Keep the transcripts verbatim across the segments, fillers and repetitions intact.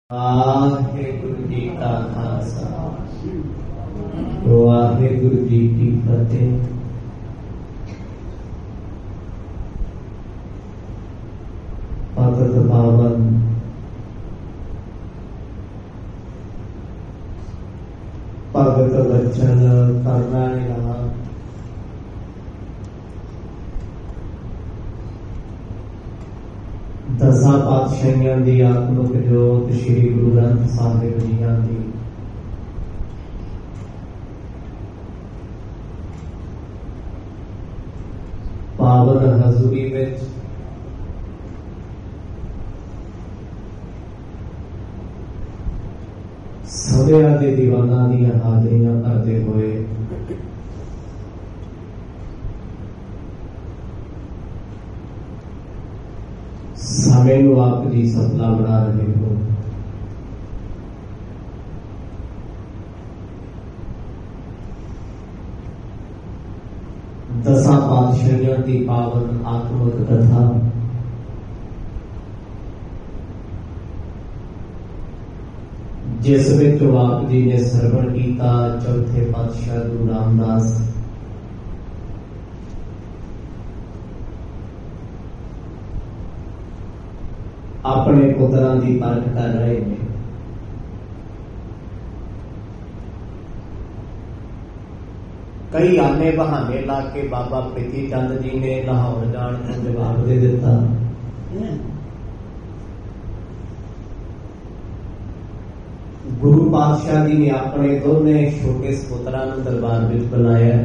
ਵਾਹਿਗੁਰੂ ਜੀ ਕਾ ਖਾਲਸਾ ਵਾਹਿਗੁਰੂ ਜੀ ਕੀ ਫਤਿਹ। ਭਗਤ ਪਾਵਨ ਭਗਤ ਬਚਨ ਕਰਨਾ ਨਿਲਾ ਦਸਾਂ ਪਾਤਸ਼ਾਹੀਆਂ ਦੀ ਆਤਮਿਕ ਜੋਤ ਸ੍ਰੀ ਗੁਰੂ ਗ੍ਰੰਥ ਸਾਹਿਬ ਜੀਆਂ ਦੀ ਪਾਵਨ ਹਜ਼ੂਰੀ ਵਿੱਚ ਸਭਿਆਂ ਦੇ ਦੀਵਾਨਾਂ ਦੀਆਂ ਹਾਜ਼ਰੀਆਂ ਕਰਦੇ ਹੋਏ ਸਮੇਂ ਨੂੰ ਆਪ ਦੀ ਸਪਨਾ ਬਣਾ ਰਹੇ ਹੋ। ਦਸਾਂ ਪਾਤਸ਼ਾਹੀਆਂ ਦੀ ਪਾਵਨ ਆਤਮਿਕ ਕਥਾ ਜਿਸ ਵਿੱਚ ਆਪ ਜੀ ਨੇ ਸਰਵਣ ਕੀਤਾ ਚੌਥੇ ਪਾਤਸ਼ਾਹ ਗੁਰੂ ਰਾਮਦਾਸ ਆਪਣੇ ਪੁੱਤਰਾਂ ਦੀ ਪਰਖ ਕਰ ਰਹੇ ਨੇ। ਕਈ ਆਨੇ ਬਹਾਨੇ ਲਾ ਕੇ ਬਾਬਾ ਪ੍ਰੀਤੀ ਚੰਦ ਜੀ ਨੇ ਲਾਹੌਰ ਜਾਣ ਨੂੰ ਜਵਾਬ ਦੇ ਦਿੱਤਾ। ਗੁਰੂ ਪਾਤਸ਼ਾਹ ਜੀ ਨੇ ਆਪਣੇ ਦੋਨੇ ਛੋਟੇ ਸਪੁੱਤਰਾਂ ਨੂੰ ਦਰਬਾਰ ਵਿੱਚ ਬੁਲਾਇਆ।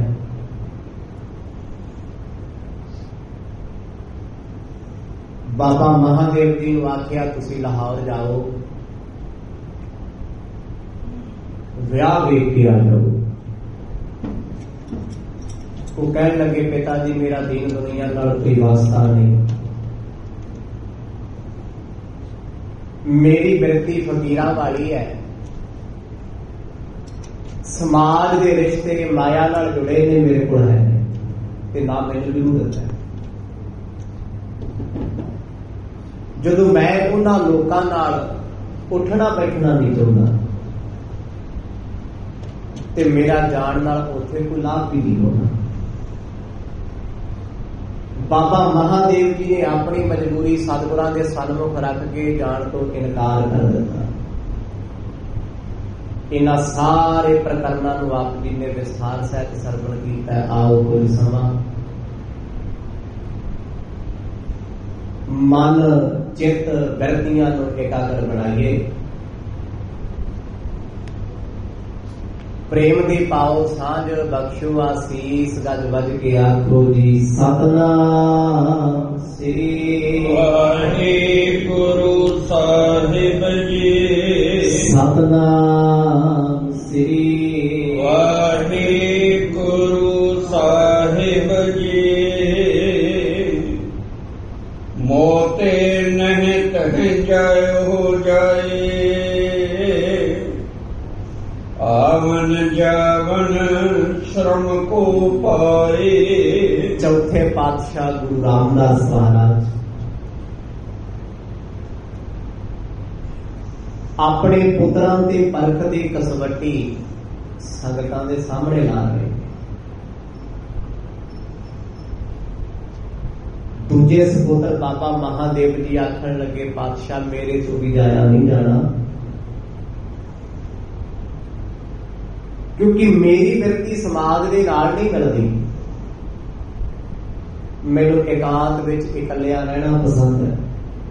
ਬਾਬਾ ਮਹਾਦੇਵ ਜੀ ਨੂੰ ਆਖਿਆ ਤੁਸੀਂ ਲਾਹੌਰ ਜਾਓ, ਵਿਆਹ ਵੇਖ ਕੇ ਆ ਜਾਓ। ਉਹ ਕਹਿਣ ਲੱਗੇ ਪਿਤਾ ਜੀ ਮੇਰਾ ਦੀਨ ਦੁਨੀਆ ਨਾਲ ਕੋਈ ਵਾਸਤਾ ਨਹੀਂ, ਮੇਰੀ ਬਿਰਤੀ ਫਕੀਰਾਂ ਵਾਲੀ ਹੈ, ਸਮਾਜ ਦੇ ਰਿਸ਼ਤੇ ਮਾਇਆ ਨਾਲ ਜੁੜੇ ਨੇ ਮੇਰੇ ਕੋਲ ਹੈ ਤੇ ਨਾ ਮੈਨੂੰ ਜ਼ਰੂਰਤ ਹੈ। ਜਦੋਂ ਮੈਂ ਉਹਨਾਂ ਲੋਕਾਂ ਨਾਲ ਉੱਠਣਾ ਬੈਠਣਾ ਨਹੀਂ ਚਾਹੁੰਦਾ ਤੇ ਮੇਰਾ ਜਾਣ ਨਾਲ ਉੱਥੇ ਕੋਈ ਲਾਭ ਵੀ ਨਹੀਂ ਹੋਣਾ। ਬਾਬਾ ਮਹਾਦੇਵ ਜੀ ਨੇ ਆਪਣੀ ਮਜਬੂਰੀ ਸਤਿਗੁਰਾਂ ਦੇ ਸਨਮੁਖ ਰੱਖ ਕੇ ਜਾਣ ਤੋਂ ਇਨਕਾਰ ਕਰ ਦਿੱਤਾ। ਇਹਨਾਂ ਸਾਰੇ ਪ੍ਰਕਰਨਾਂ ਨੂੰ ਆਪ ਜੀ ਨੇ ਵਿਸਥਾਰ ਸਹਿਤ ਸਰਵਣ ਕੀਤਾ। ਆਓ ਕੋਈ ਸਮਾਂ ਮਨ ਚਿੱਤ ਬਿਰਤੀਆਂ ਨੂੰ ਇਕਾਗਰ ਬਣਾਈਏ। ਪ੍ਰੇਮ ਦੀ ਪਾਓ ਸਾਂਝ ਬਖਸ਼ੋ ਆਸੀਸ ਗੱਜ ਵੱਜ ਕੇ ਆਖੋ ਜੀ ਸਤਨਾਮ ਸ੍ਰੀ ਵਾਹਿਗੁਰੂ ਸਾਹਿਬ ਜੀ। ਸਤਨਾਮ ਸ੍ਰੀ ਵਾਹਿਗੁਰੂ ਸਾਹਿਬ ਜੀ। ਮੋਤੇ ਨਹੀਂ ਤਹਿ ਜਾਇ ਹੋ ਜਾਏ, ਆਵਨ ਜਾਵਨ ਸ਼ਰਮ ਕੋ ਪਾਏ। ਚੌਥੇ ਪਾਤਸ਼ਾਹ ਗੁਰੂ ਰਾਮਦਾਸ ਮਹਾਰਾਜ ਆਪਣੇ ਪੁੱਤਰਾਂ ਦੇ ਪਰਖ ਦੀ ਕਸਵੱਟੀ ਸੰਗਤਾਂ ਦੇ ਸਾਹਮਣੇ ਲਾ ਰਹੇ। ਦੂਜੇ ਸਪੁੱਤਰ ਬਾਬਾ ਮਹਾਦੇਵ ਜੀ ਆਖਣ ਲੱਗੇ ਪਾਤਸ਼ਾਹ ਮੇਰੇ ਤੋਂ ਵੀ ਜਾਇਆ ਨਹੀਂ ਜਾਣਾ, ਕਿਉਂਕਿ ਮੇਰੀ ਬਿਰਤੀ ਸਮਾਜ ਦੇ ਨਾਲ ਨਹੀਂ ਮਿਲਦੀ। ਮੈਨੂੰ ਇਕਾਂਤ ਵਿੱਚ ਇਕੱਲਿਆਂ ਰਹਿਣਾ ਪਸੰਦ ਹੈ।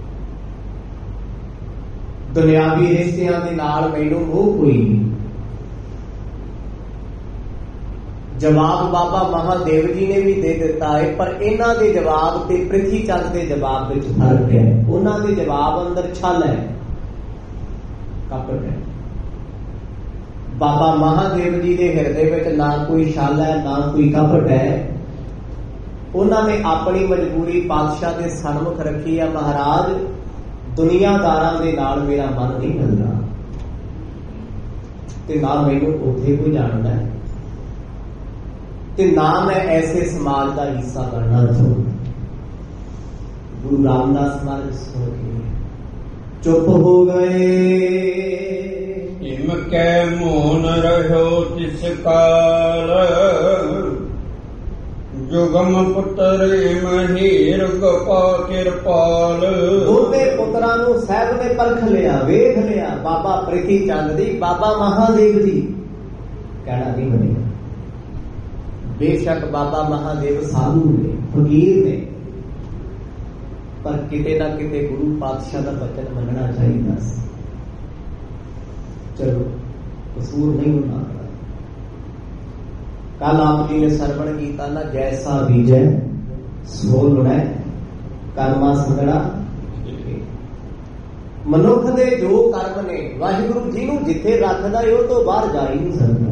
ਦੁਨਿਆਵੀ ਰਿਸ਼ਤਿਆਂ ਦੇ ਨਾਲ ਮੈਨੂੰ ਮੋਹ ਕੋਈ ਨਹੀਂ। ਜਵਾਬ ਬਾਬਾ ਮਹਾਦੇਵ ਜੀ ਨੇ ਵੀ ਦੇ ਦਿੱਤਾ ਹੈ, ਪਰ ਇਹਨਾਂ ਦੇ ਜਵਾਬ ਤੇ ਪ੍ਰਿਥੀ ਚੰਦ ਦੇ ਜਵਾਬ ਵਿੱਚ ਫਰਕ ਹੈ। ਉਹਨਾਂ ਦੇ ਜਵਾਬ ਅੰਦਰ ਛਲ ਹੈ, ਕਪਟ ਹੈ। ਬਾਬਾ ਮਹਾਦੇਵ ਜੀ ਦੇ ਹਿਰਦੇ ਵਿੱਚ ਨਾ ਕੋਈ ਛਲ ਹੈ ਨਾ ਕੋਈ ਕਪਟ ਹੈ। ਉਹਨਾਂ ਨੇ ਆਪਣੀ ਮਜਬੂਰੀ ਪਾਤਸ਼ਾਹ ਦੇ ਸਨਮੁਖ ਰੱਖੀ ਹੈ। ਮਹਾਰਾਜ ਦੁਨੀਆਦਾਰਾਂ ਦੇ ਨਾਲ ਮੇਰਾ ਮਨ ਨਹੀਂ ਮਿਲਦਾ ਤੇ ਨਾ ਮੈਨੂੰ ਉੱਥੇ ਕੋਈ ਜਾਣਦਾ ਹੈ ਤੇ ਨਾ ਮੈਂ ਐਸੇ ਸਮਾਜ ਦਾ ਹਿੱਸਾ ਬਣਨਾ ਚਾਹੁੰਦਾ। ਗੁਰੂ ਰਾਮਦਾਸ ਮਹਾਰਾਜ ਸੁਣ ਕੇ ਚੁੱਪ ਹੋ ਗਏ। ਰਹਿਓ ਤਿਸ ਕਾਲ, ਜੁਗਮ ਪੁੱਤਰ ਮਹੀਰ ਗੋਪਾ ਕਿਰਪਾਲ। ਦੋਨੇ ਪੁੱਤਰਾਂ ਨੂੰ ਸਾਹਿਬ ਨੇ ਪਰਖ ਲਿਆ, ਵੇਖ ਲਿਆ। ਬਾਬਾ ਪ੍ਰਿਥੀ ਚੰਦ ਦੀ, ਬਾਬਾ ਮਹਾਦੇਵ ਜੀ ਕਹਿਣਾ ਨਹੀਂ ਮੰਨਿਆ। ਬੇਸ਼ੱਕ ਬਾਬਾ ਮਹਾਦੇਵ ਸਾਧੂ ਨੇ, ਫਕੀਰ ਨੇ, ਪਰ ਕਿਤੇ ਨਾ ਕਿਤੇ ਗੁਰੂ ਪਾਤਸ਼ਾਹ ਦਾ ਬਚਨ ਮੰਨਣਾ ਚਾਹੀਦਾ ਸੀ। ਚਲੋ ਕਸੂਰ ਨਹੀਂ ਹੁੰਦਾ। ਕੱਲ ਆਪ ਜੀ ਨੇ ਸਰਵਣ ਕੀਤਾ ਨਾ, ਜੈਸਾ ਬੀਜੈ ਸੋ ਲੁਣੈ, ਕਰਮਾ ਸੰਗੜਾ। ਮਨੁੱਖ ਦੇ ਜੋ ਕਰਮ ਨੇ, ਵਾਹਿਗੁਰੂ ਜੀ ਨੂੰ ਜਿੱਥੇ ਰੱਖਦਾ ਉਹ ਤੋਂ ਬਾਹਰ ਜਾ ਹੀ ਨਹੀਂ ਸਕਦਾ।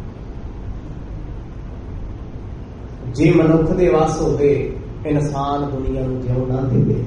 ਜੇ ਮਨੁੱਖ ਦੇ ਵੱਸ ਹੋਵੇ, ਇਨਸਾਨ ਦੁਨੀਆ ਨੂੰ ਜਿਉਂ ਨਾ ਦੇਵੇ।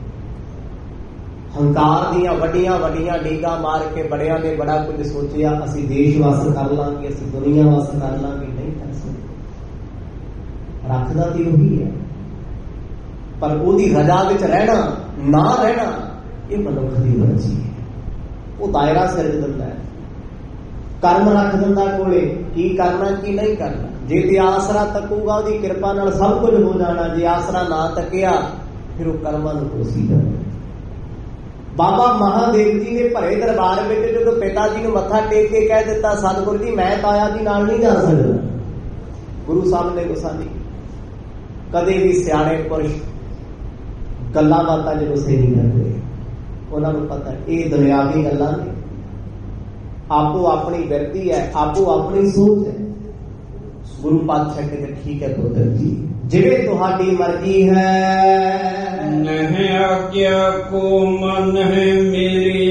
ਹੰਕਾਰ ਦੀਆਂ ਵੱਡੀਆਂ ਵੱਡੀਆਂ ਡੀਗਾ ਮਾਰ ਕੇ ਬੜਿਆਂ ਨੇ ਬੜਾ ਕੁਝ ਸੋਚਿਆ, ਅਸੀਂ ਦੇਸ਼ ਵਾਸ ਕਰ ਲਾਂਗੇ, ਅਸੀਂ ਦੁਨੀਆ ਵਾਸ ਕਰ ਲਾਂਗੇ। ਨਹੀਂ ਕਰ ਸਕਦੇ। ਰੱਖਦਾ ਤੇ ਉਹੀ ਹੈ, ਪਰ ਉਹਦੀ ਰਜ਼ਾ ਵਿੱਚ ਰਹਿਣਾ ਨਾ ਰਹਿਣਾ ਇਹ ਮਨੁੱਖ ਦੀ ਮਰਜ਼ੀ ਹੈ। ਉਹ ਦਾਇਰਾ ਸਿਰਜ ਦਿੰਦਾ ਹੈ, ਕਰਮ ਰੱਖ ਦਿੰਦਾ ਕੋਲੇ, ਕੀ ਕਰਨਾ ਕੀ ਨਹੀਂ ਕਰਨਾ। ਜੇ ਤੇ ਆਸਰਾ ਤੱਕੂਗਾ ਉਹਦੀ ਕਿਰਪਾ ਨਾਲ ਸਭ ਕੁਝ ਹੋ ਜਾਣਾ। ਜੇ ਆਸਰਾ ਨਾ ਤੱਕਿਆ ਫਿਰ ਉਹ ਕਰਮਾਂ ਨੂੰ ਕੋਸੀ ਜਾਣਾ। ਬਾਬਾ ਮਹਾਦੇਵ ਜੀ ਨੇ ਭਰੇ ਦਰਬਾਰ ਵਿੱਚ ਜਦੋਂ ਪਿਤਾ ਜੀ ਨੂੰ ਮੱਥਾ ਟੇਕ ਕੇ ਕਹਿ ਦਿੱਤਾ, ਸਤਿਗੁਰੂ ਜੀ ਮੈਂ ਤਾਇਆ ਜੀ ਨਾਲ ਨਹੀਂ ਜਾ ਸਕਦਾ, ਗੁਰੂ ਸਾਹਿਬ ਨੇ ਗੁੱਸਾ ਨਹੀਂ। ਕਦੇ ਵੀ ਸਿਆਣੇ ਪੁਰਸ਼ ਗੱਲਾਂ ਬਾਤਾਂ ਚ ਗੁੱਸੇ ਨਹੀਂ ਕਰਦੇ। ਉਹਨਾਂ ਨੂੰ ਪਤਾ ਇਹ ਦੁਨਿਆਵੀ ਗੱਲਾਂ ਨੇ, ਆਪੋ ਆਪਣੀ ਵਿਰਤੀ ਹੈ, ਆਪੋ ਆਪਣੀ ਸੋਚ ਹੈ। ਗੁਰੂ ਪਾਤਸ਼ਾਹ ਕਹਿੰਦੇ ਠੀਕ ਹੈ ਪੁੱਤਰ ਜੀ, ਜਿਵੇਂ ਤੁਹਾਡੀ ਮਰਜ਼ੀ ਹੈ। ਨਹੀਂ ਆਗਿਆ ਕੋ ਮਨ ਹੈ ਮੇਰੀ,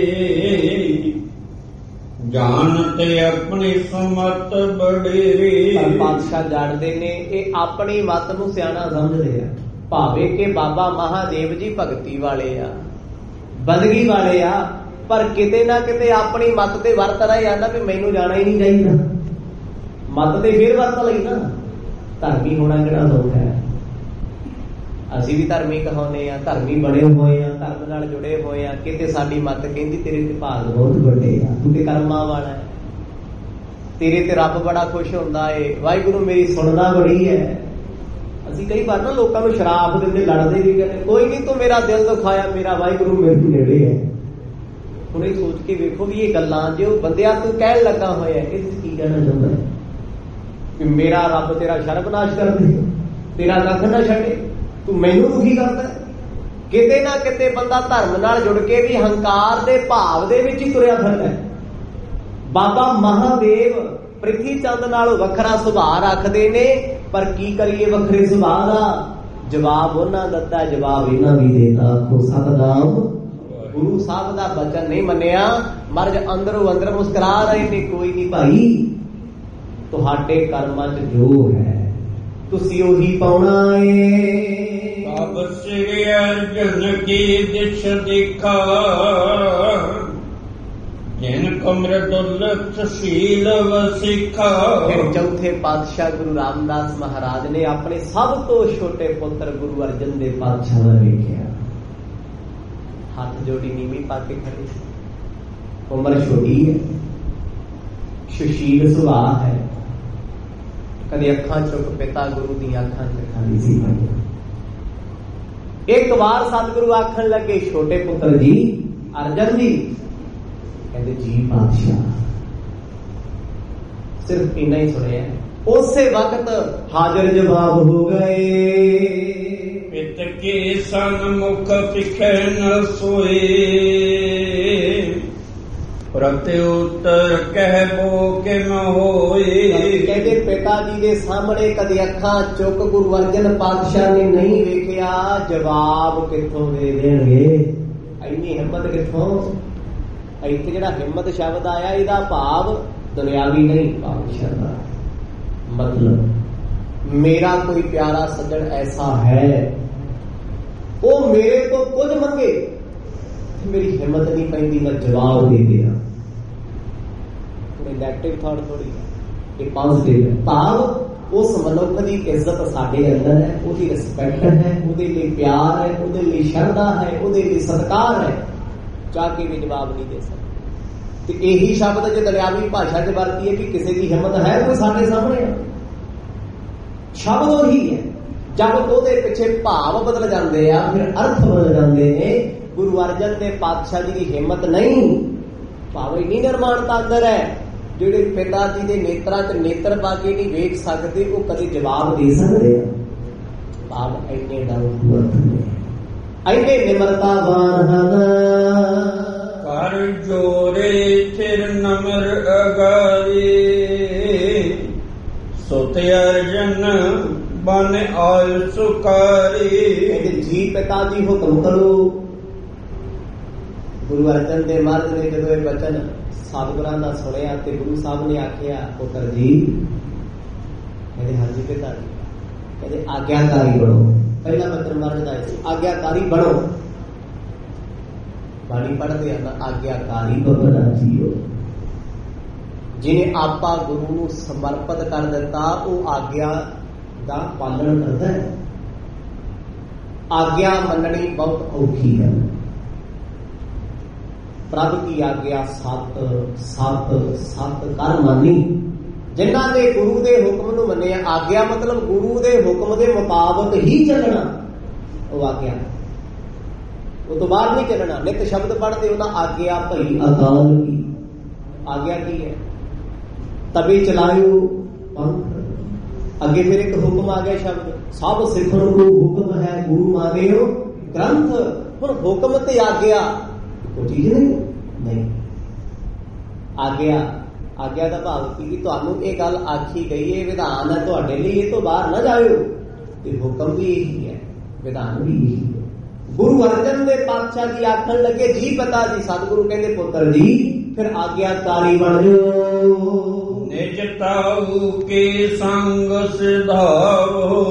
ਜਾਣਤੇ ਆਪਣੀ ਸਮਤ ਬੜੇਰੀ। ਪਰ ਪਾਤਸ਼ਾਹ ਜਾਣਦੇ ਨੇ ਇਹ ਆਪਣੀ ਮਤ ਨੂੰ ਸਿਆਣਾ ਸਮਝਦੇ ਆ। ਭਾਵੇਂ ਕਿ ਬਾਬਾ ਮਹਾਦੇਵ ਜੀ ਭਗਤੀ ਵਾਲੇ ਆ, ਬੰਦਗੀ ਵਾਲੇ ਆ, ਪਰ ਕਿਤੇ ਨਾ ਕਿਤੇ ਆਪਣੀ ਮਤ ਤੇ ਵਰਤ ਰਿਹਾ ਜਾਂਦਾ ਵੀ ਮੈਨੂੰ ਜਾਣਾ ਹੀ ਨਹੀਂ ਚਾਹੀਦਾ। ਮਤ ਤੇ ਫੇਰ ਵਰਤ ਲਈ ਨਾ, ਧਰਮੀ ਹੋਣਾ ਕਿਹੜਾ ਸੌਖਾ ਹੈ। ਅਸੀਂ ਵੀ ਧਰਮੀ ਕਹਾਉਂਦੇ ਆ, ਧਰਮੀ ਬਣੇ ਹੋਏ ਆ, ਧਰਮ ਨਾਲ ਜੁੜੇ ਹੋਏ ਆ। ਕਿਤੇ ਸਾਡੀ ਮਤ ਕਹਿੰਦੀ ਤੇਰੇ ਤੇ ਭਾਗ ਬਹੁਤ ਵੱਡੇ ਆ, ਤੂੰ ਤੇ ਕਰਮਾਂ ਵਾਲਾ ਹੈ, ਤੇਰੇ ਤੇ ਰੱਬ ਬੜਾ ਖੁਸ਼ ਹੁੰਦਾ ਏ, ਵਾਹਿਗੁਰੂ ਮੇਰੀ ਸੁਣਦਾ ਬੜੀ ਹੈ। ਅਸੀਂ ਕਈ ਵਾਰ ਨਾ ਲੋਕਾਂ ਨੂੰ ਸ਼ਰਾਪ ਦਿੰਦੇ, ਲੜਦੇ ਵੀ ਕਹਿੰਦੇ ਕੋਈ ਨਹੀਂ ਤੂੰ ਮੇਰਾ ਦਿਲ ਦੁਖਾਇਆ, ਮੇਰਾ ਵਾਹਿਗੁਰੂ ਮੇਰੇ ਨੇੜੇ ਹੈ। ਹੁਣ ਇਹ ਸੋਚ ਕੇ ਵੇਖੋ ਵੀ ਇਹ ਗੱਲਾਂ ਜੇ ਉਹ ਬੰਦਿਆਂ ਤੂੰ ਕਹਿਣ ਲੱਗਾ ਹੋਇਆ, ਇਹ ਕੀ ਕਹਿਣਾ ਚਾਹੁੰਦਾ ਹੈ ਕਿ ਮੇਰਾ ਰੱਬ ਤੇਰਾ ਸਰਬਨਾਸ਼ ਕਰ ਦੇ, ਤੇਰਾ ਕੱਖ ਨਾ ਛੱਡੇ, ਤੂੰ ਮੈਨੂੰ ਦੁਖੀ ਕਰਦਾ। ਕਿਤੇ ਨਾ ਕਿਤੇ ਬੰਦਾ ਧਰਮ ਨਾਲ ਜੁੜ ਕੇ ਵੀ ਹੰਕਾਰ ਦੇ ਭਾਵ ਦੇ ਵਿੱਚ ਹੀ ਤੁਰਿਆ ਫਿਰਦਾ। ਬਾਬਾ ਮਹਾਦੇਵ ਪ੍ਰਿਥੀ ਚੰਦ ਨਾਲੋਂ ਵੱਖਰਾ ਸੁਭਾਅ ਰੱਖਦੇ ਨੇ, ਪਰ ਕੀ ਕਰੀਏ ਵੱਖਰੇ ਸੁਭਾਅ ਦਾ। ਜਵਾਬ ਉਹਨਾਂ ਦਿੱਤਾ, ਜਵਾਬ ਇਹਨਾਂ ਵੀ ਦੇਤਾ। ਆਖੋ ਸਤਿਨਾਮ। ਗੁਰੂ ਸਾਹਿਬ ਦਾ ਬਚਨ ਨਹੀਂ ਮੰਨਿਆ, ਮਰਜ ਅੰਦਰੋਂ ਅੰਦਰ ਮੁਸਕਰਾ ਰਹੇ ਨੇ, ਕੋਈ ਨਹੀਂ ਭਾਈ ਤੁਹਾਡੇ ਕਰਮਾਂ 'ਚ ਜੋ ਹੈ ਤੁਸੀਂ ਉਹੀ ਪਾਉਣਾ ਏ। ਅਬ ਸ੍ਰੀ ਅਰਜਨ ਕੀ ਦਿਸ਼ ਦਿਖਾ, ਜਿਨ ਕਮਰ ਦੁਲਤ ਸ਼ੀਲ ਵਸਿਖਾ। ਫਿਰ ਚੌਥੇ ਪਾਤਸ਼ਾਹ ਗੁਰੂ ਰਾਮਦਾਸ ਮਹਾਰਾਜ ਨੇ ਆਪਣੇ ਸਭ ਤੋਂ ਛੋਟੇ ਪੁੱਤਰ ਗੁਰੂ ਅਰਜਨ ਦੇਵ ਪਾਤਸ਼ਾਹ ਦਾ ਵੇਖਿਆ, ਹੱਥ ਜੋੜੀ ਨੀਵੀਂ ਪਾ ਕੇ ਖੜੇ ਸੀ। ਉਮਰ ਛੋਟੀ ਹੈ, ਸੁਸ਼ੀਲ ਸੁਭਾਅ ਹੈ। ਕਦੇ ਅੱਖਾਂ ਚੁੱਕ ਪਿਤਾ ਗੁਰੂ ਦੀਆਂ ਅੱਖਾਂ ਚ ਖਾਲੀ ਸੀ। ਇੱਕ ਵਾਰ ਸਤਿਗੁਰੂ ਆਖਣ ਲੱਗੇ, ਛੋਟੇ ਪੁੱਤਰ ਜੀ ਅਰਜਨ ਜੀ। ਕਹਿੰਦੇ ਜੀ ਪਾਤਸ਼ਾਹ। ਸਿਰਫ ਇੰਨਾ ਹੀ ਸੁਣਿਆ, ਉਸੇ ਵਕਤ ਹਾਜ਼ਰ ਜਵਾਬ ਹੋ ਗਏ। ਪਿਤ ਕੇ ਸਨਮੁਖ ਪਿਖੈ ਨ ਸੋਏ, ਪ੍ਰਤਿਉਤਰ ਕਹਿਬੋ ਕਿਮ ਹੋਏ। ਕਹਿੰਦੇ ਪਿਤਾ ਜੀ ਦੇ ਸਾਹਮਣੇ ਕਦੇ ਅੱਖਾਂ ਚੁੱਕ ਗੁਰੂ ਅਰਜਨ ਪਾਤਸ਼ਾਹ ਨੇ ਨਹੀਂ ਵੇਖਿਆ, ਜਵਾਬ ਕਿੱਥੋਂ ਦੇ ਦੇਣਗੇ। ਇੰਨੀ ਹਿੰਮਤ ਕਿੱਥੋਂ। ਇੱਥੇ ਜਿਹੜਾ ਹਿੰਮਤ ਸ਼ਬਦ ਆਇਆ, ਇਹਦਾ ਭਾਵ ਦੁਨਿਆਵੀ ਨਹੀਂ, ਪਾਤਸ਼ਾਹ ਦਾ ਮਤਲਬ ਮੇਰਾ ਕੋਈ ਪਿਆਰਾ ਸੱਜਣ ਐਸਾ ਹੈ, ਉਹ ਮੇਰੇ ਤੋਂ ਕੁਝ ਮੰਗੇ, ਮੇਰੀ ਹਿੰਮਤ ਨਹੀਂ ਪੈਂਦੀ, ਮੈਂ ਜਵਾਬ ਦੇ ਦਿਆਂ। ਨੈਗੇਟਿਵ ਥਾਟ ਥੋੜੀ, ਇਹ ਪੋਜ਼ਿਟਿਵ ਹੈ। ਭਾਵ ਉਸ ਮਨੁੱਖ ਦੀ ਇੱਜ਼ਤ ਸਾਡੇ ਅੰਦਰ ਹੈ, ਉਹਦੀ ਰਿਸਪੈਕਟ ਹੈ, ਉਹਦੇ ਲਈ ਪਿਆਰ ਹੈ, ਉਹਦੇ ਲਈ ਸ਼ਰਧਾ ਹੈ, ਉਹਦੇ ਲਈ ਸਤਿਕਾਰ ਹੈ, ਚਾਹ ਕੇ ਵੀ ਜਵਾਬ ਨਹੀਂ ਦੇ ਸਕਦੇ। ਤੇ ਇਹੀ ਸ਼ਬਦ ਜੇ ਦਰਿਆਵੀ ਭਾਸ਼ਾ 'ਚ ਵਰਤੀਏ ਕਿ ਕਿਸੇ ਦੀ ਹਿੰਮਤ ਹੈ ਕੋਈ ਸਾਡੇ ਸਾਹਮਣੇ ਆ, ਸ਼ਬਦ ਉਹੀ ਹੈ। ਜਦ ਉਹਦੇ ਪਿੱਛੇ ਭਾਵ ਬਦਲ ਜਾਂਦੇ ਆ ਫਿਰ ਅਰਥ ਬਦਲ ਜਾਂਦੇ ਨੇ। ਗੁਰੂ ਅਰਜਨ ਦੇਵ ਪਾਤਸ਼ਾਹ ਜੀ ਦੀ ਹਿੰਮਤ ਨਹੀਂ, ਭਾਵੇਂ ਨਹੀਂ ਨਿਰਮਾਣਤਾ ਅੰਦਰ ਹੈ। ਜਿਹੜੇ ਪਿਤਾ ਜੀ ਦੇ ਨੇਤਰਾਂ 'ਚ ਨੇਤਰ ਪਾ ਕੇ ਨਹੀਂ ਵੇਖ ਸਕਦੇ ਉਹ ਕਦੇ ਜਵਾਬ ਦੇ ਸਕਦੇ ਆ। ਭਾਵ ਇੰਨੇ ਡਾਊਨ ਇੰਨੇ ਨਿਮਰਤਾਵਾਨ ਹਨ। ਕਰ ਜੋਰੇ ਚਿਰ ਨਮਰ ਅਗਾਰੀ ਸੁਤ ਅਰਜਨ ਬਨ ਆਲ ਸੁਕਾਰੀ। ਕਹਿੰਦੇ ਜੀ ਪਿਤਾ ਜੀ ਹੁਕਮ ਕਰੋ। ਗੁਰੂ ਅਰਜਨ ਦੇਵ ਮਹਾਰਾਜ ਨੇ ਜਦੋਂ ਇਹ ਬਚਨ ਸਤਿਗੁਰਾਂ ਦਾ ਸੁਣਿਆ ਤੇ ਗੁਰੂ ਸਾਹਿਬ ਨੇ ਆਖਿਆ ਪੁੱਤਰ ਜੀ, ਕਹਿੰਦੇ ਹਾਂਜੀ ਪਿਤਾ ਜੀ, ਕਹਿੰਦੇ ਆਗਿਆਕਾਰੀ ਬਣੋ। ਪਹਿਲਾ ਬਚਨ ਮਹਾਰਾਜ ਦਾ ਸੀ ਆਗਿਆਕਾਰੀ ਬਣੋ। ਬਾਣੀ ਪੜ੍ਹਦੇ ਹਨ ਆਗਿਆਕਾਰੀ ਬਣਾ ਜੀਓ। ਜਿਹਨੇ ਆਪਾ ਗੁਰੂ ਨੂੰ ਸਮਰਪਿਤ ਕਰ ਦਿੱਤਾ ਉਹ ਆਗਿਆ ਦਾ ਪਾਲਣ ਕਰਦਾ ਹੈ। ਆਗਿਆ ਮੰਨਣੀ ਬਹੁਤ ਔਖੀ ਹੈ। ਪ੍ਰਭ ਕੀ ਆਗਿਆ ਸਤ ਸਤ ਸਤ ਕਰ ਮੰਨੀ। ਜਿਨ੍ਹਾਂ ਨੇ ਗੁਰੂ ਦੇ ਹੁਕਮ ਨੂੰ ਮੰਨਿਆ, ਆਗਿਆ ਮਤਲਬ ਗੁਰੂ ਦੇ ਹੁਕਮ ਦੇ ਮੁਤਾਬਕ ਹੀ ਚੱਲਣਾ, ਉਹ ਆਗਿਆ। ਉਹ ਤੋਂ ਬਾਹਰ ਨਹੀਂ ਚੱਲਣਾ। ਨਿਤ ਸ਼ਬਦ ਪੜ੍ਹਦੇ ਉਹਨਾਂ ਆਗਿਆ ਭਈ ਅਕਾਲ ਕੀ। ਆਗਿਆ ਕੀ ਹੈ? ਤਵੇ ਚਲਾਇਓ ਪੰਥ। ਅੱਗੇ ਫਿਰ ਇੱਕ ਹੁਕਮ ਆ ਗਿਆ ਸ਼ਬਦ ਸਭ ਸਿੱਖਣ ਨੂੰ ਹੁਕਮ ਹੈ ਗੁਰੂ ਮਾਨਿਓ ਗ੍ਰੰਥ। ਹੁਣ ਹੁਕਮ ਤੇ ਆਗਿਆ ਕੋਈ ਚੀਜ਼ ਨਹੀਂ ਨਹੀਂ। ਆਗਿਆ ਆਗਿਆ ਦਾ ਭਾਵ ਕੀ? ਤੁਹਾਨੂੰ ਇਹ ਗੱਲ ਆਖੀ ਗਈ ਹੈ, ਵਿਧਾਨ ਹੈ ਤੁਹਾਡੇ ਲਈ, ਇਹ ਤੋਂ ਬਾਹਰ ਨਾ ਜਾਇਓ। ਤੇ ਹੁਕਮ ਵੀ ਇਹੀ ਹੈ, ਵਿਧਾਨ ਵੀ ਇਹੀ ਹੈ। ਗੁਰੂ ਅਰਜਨ ਦੇਵ ਪਾਤਸ਼ਾਹ ਜੀ ਆਖਣ ਲੱਗੇ ਜੀ ਪਿਤਾ ਜੀ, ਸਤਿਗੁਰੂ ਕਹਿੰਦੇ ਪੁੱਤਰ ਜੀ ਫਿਰ ਆਗਿਆਕਾਰੀ ਬਣ ਜਾਓ। ਨਿਜ ਤਾਊ ਕੇ ਸੰਗ ਸਿਧਾਵੋ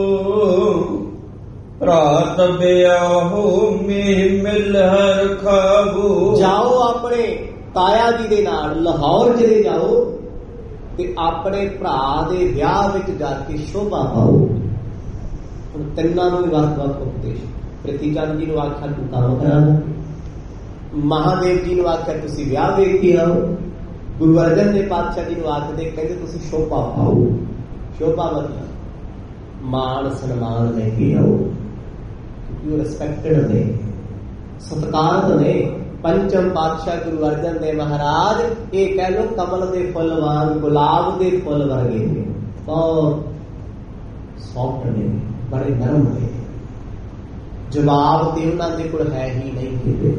ਰਾਤ ਬਿਆਹੋ ਮੇਹ ਮਿਲ ਹਰ ਖਾਵੋ। ਜਾਓ ਆਪਣੇ ਤਾਇਆ ਜੀ ਦੇ ਨਾਲ ਲਾਹੌਰ ਚਲੇ ਜਾਓ ਤੇ ਆਪਣੇ ਭਰਾ ਦੇ ਵਿਆਹ ਵਿੱਚ ਜਾ ਕੇ ਸ਼ੋਭਾ ਪਾਓ। ਹੁਣ ਤਿੰਨਾਂ ਨੂੰ ਵੱਖ ਵੱਖ ਉਪਦੇਸ਼। ਪ੍ਰਿਥੀ ਚੰਦ ਜੀ ਨੂੰ ਆਖਿਆ ਤੂੰ ਕੰਮ ਕਰਾ ਲਓ, ਮਹਾਦੇਵ ਜੀ ਨੂੰ ਆਖਿਆ ਤੁਸੀਂ ਵਿਆਹ ਵੇਖ ਕੇ ਆਓ, ਗੁਰੂ ਅਰਜਨ ਦੇਵ ਪਾਤਸ਼ਾਹ ਜੀ ਨੂੰ ਆਖਦੇ ਕਹਿੰਦੇ ਤੁਸੀਂ ਸ਼ੋਭਾ ਪਾਓ। ਸ਼ੋਭਾ ਮਤਲਬ ਮਾਣ ਸਨਮਾਨ ਲੈ ਕੇ ਆਓ, ਕਿਉਂਕਿ ਉਹ ਰਿਸਪੈਕਟਡ ਨੇ, ਸਤਿਕਾਰਤ ਨੇ। ਪੰਚਮ ਪਾਤਸ਼ਾਹ ਗੁਰੂ ਅਰਜਨ ਦੇਵ ਮਹਾਰਾਜ ਇਹ ਕਹਿ ਲੋ ਕਮਲ ਦੇ ਫੁੱਲ ਵਾਂਗ, ਗੁਲਾਬ ਦੇ ਫੁੱਲ ਵਰਗੇ ਨੇ, ਬਹੁਤ ਸੌਫਟ ਨੇ, ਬੜੇ ਨਰਮ ਨੇ। ਜਵਾਬ ਤੇ ਉਹਨਾਂ ਦੇ ਕੋਲ ਹੈ ਹੀ ਨਹੀਂ ਕਿਤੇ।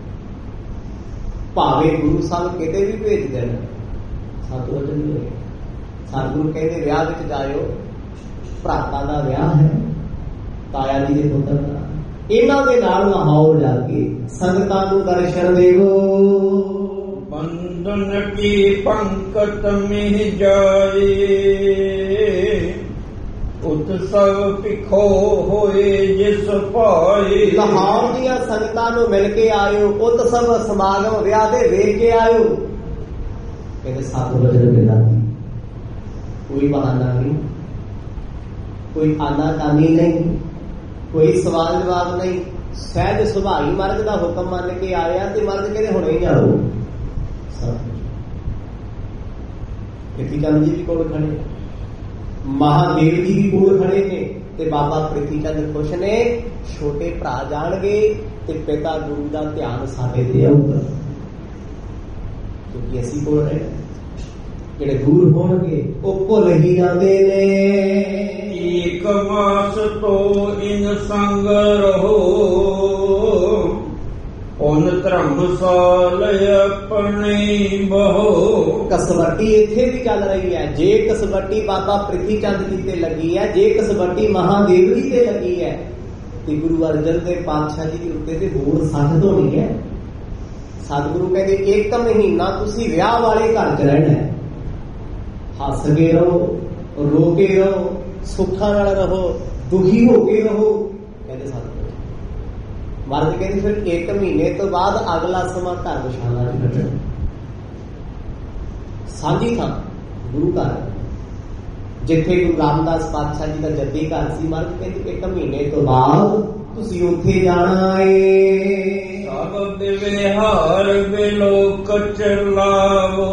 ਭਾਵੇਂ ਗੁਰੂ ਸਾਹਿਬ ਕਿਤੇ ਵੀ ਭੇਜ ਦੇਣ ਸਤਿਗੁਰੂ ਨਹੀਂ ਹੋਏ। ਸਤਿਗੁਰੂ ਕਹਿੰਦੇ ਵਿਆਹ ਵਿੱਚ ਜਾਇਓ, ਭਰਾਤਾ ਦਾ ਵਿਆਹ ਹੈ, ਤਾਇਆ ਜੀ ਦੇ ਪੁੱਤਰ ਦਾ, ਇਹਨਾਂ ਦੇ ਨਾਲ ਲਾਹੌਰ ਜਾ ਕੇ ਸੰਗਤਾਂ ਨੂੰ ਦਰਸ਼ਨ ਦੇਵੋ। ਬੰਧਨ ਕੀ ਪੰਕਤ ਮਿਹ ਜਾਏ ਉਤਸਵ ਪਿਖੋ ਹੋਏ ਜਿਸ ਭਾਏ। ਲਾਹੌਰ ਦੀਆਂ ਸੰਗਤਾਂ ਨੂੰ ਮਿਲ ਕੇ ਆਇਓ, ਉਤਸਵ ਸਮਾਗਮ ਵਿਆਹ ਦੇ ਵੇਖ ਕੇ ਆਇਓ। ਕਹਿੰਦੇ ਸੱਤ ਵਜੇ ਵੇਲਾ ਕੋਈ ਬਹਾਨਾ ਨਹੀਂ, ਕੋਈ ਆਨਾਕਾਨੀ ਨਹੀਂ, ਕੋਈ ਸਵਾਲ ਜਵਾਬ ਨਹੀਂ। ਸਹਿਜ ਸੁਭਾਈ ਮਰਦ ਦਾ ਹੁਕਮ ਮੰਨ ਕੇ ਆਇਆ ਤੇ ਮਰਦ ਕਹਿੰਦੇ ਹੁਣੇ ਹੀ ਜਾਓ। ਪ੍ਰਿਥੀ ਚੰਦ ਜੀ ਵੀ ਕੋਲ ਖੜੇ, ਮਹਾਦੇਵ ਜੀ ਵੀ ਕੋਲ ਖੜੇ ਨੇ ਤੇ ਬਾਬਾ ਪ੍ਰਿਥੀ ਚੰਦ ਖੁਸ਼ ਨੇ। ਛੋਟੇ ਭਰਾ ਜਾਣਗੇ ਤੇ ਪਿਤਾ ਗੁਰੂ ਦਾ ਧਿਆਨ ਸਾਡੇ ਤੇ ਆਊਗਾ, ਕਿਉਂਕਿ ਅਸੀਂ ਕੋਲ ਰਹੇ। ਜਿਹੜੇ ਦੂਰ ਹੋਣਗੇ ਉਹ ਭੁੱਲ ਹੀ ਜਾਂਦੇ ਨੇ। ਇੱਕ ਮਾਸ ਤੋਂ ਇਨ ਸੰਗ ਰਹੋ ਉਨ ਧਰਮਸਾਲ ਆਪਣੇ ਬਹੋ। ਕਸਵੱਟੀ ਇੱਥੇ ਵੀ ਚੱਲ ਰਹੀ ਹੈ। ਜੇ ਕਸਵੱਟੀ ਬਾਬਾ ਪ੍ਰਿਥੀ ਚੰਦ ਜੀ ਤੇ ਲੱਗੀ ਹੈ, ਜੇ ਕਸਵੱਟੀ ਮਹਾਦੇਵ ਜੀ ਤੇ ਲੱਗੀ ਹੈ ਤੇ ਗੁਰੂ ਅਰਜਨ ਦੇਵ ਪਾਤਸ਼ਾਹ ਜੀ ਦੇ ਉੱਤੇ ਤੇ ਹੋਰ ਸੱਠ ਧੋਣੀ ਹੈ। ਸਤਿਗੁਰੂ ਕਹਿੰਦੇ ਇੱਕ ਮਹੀਨਾ ਤੁਸੀਂ ਵਿਆਹ ਵਾਲੇ ਘਰ ਚ ਰਹਿਣਾ ਹੈ। ਹੱਸ ਕੇ ਰਹੋ, ਰੋ ਕੇ ਰਹੋ, ਸੁੱਖਾਂ ਨਾਲ ਰਹੋ, ਦੁਖੀ ਹੋ ਕੇ ਰਹੋ। ਕਹਿੰਦੇ ਸਤਿਗੁਰੂ ਮਰਦ ਕਹਿੰਦੇ ਫਿਰ ਇੱਕ ਮਹੀਨੇ ਤੋਂ ਬਾਅਦ ਅਗਲਾ ਸਮਾਂ ਘਰ ਵਿਸ਼ਾਲਾ ਚ ਕੱਢਣਾ। ਸਾਂਝੀ ਥਾਂ ਗੁਰੂ ਘਰ, ਜਿੱਥੇ ਗੁਰੂ ਰਾਮਦਾਸ ਪਾਤਸ਼ਾਹ ਜੀ ਦਾ ਜੱਦੀ ਘਰ ਸੀ। ਮਰਦ ਕਹਿੰਦੇ ਇੱਕ ਮਹੀਨੇ ਤੋਂ ਬਾਅਦ ਤੁਸੀਂ ਉੱਥੇ ਜਾਣਾ ਏ। ਸਭ ਵਿਵਹਾਰ ਬਿਲੋਕ ਚਲਾਵੋ,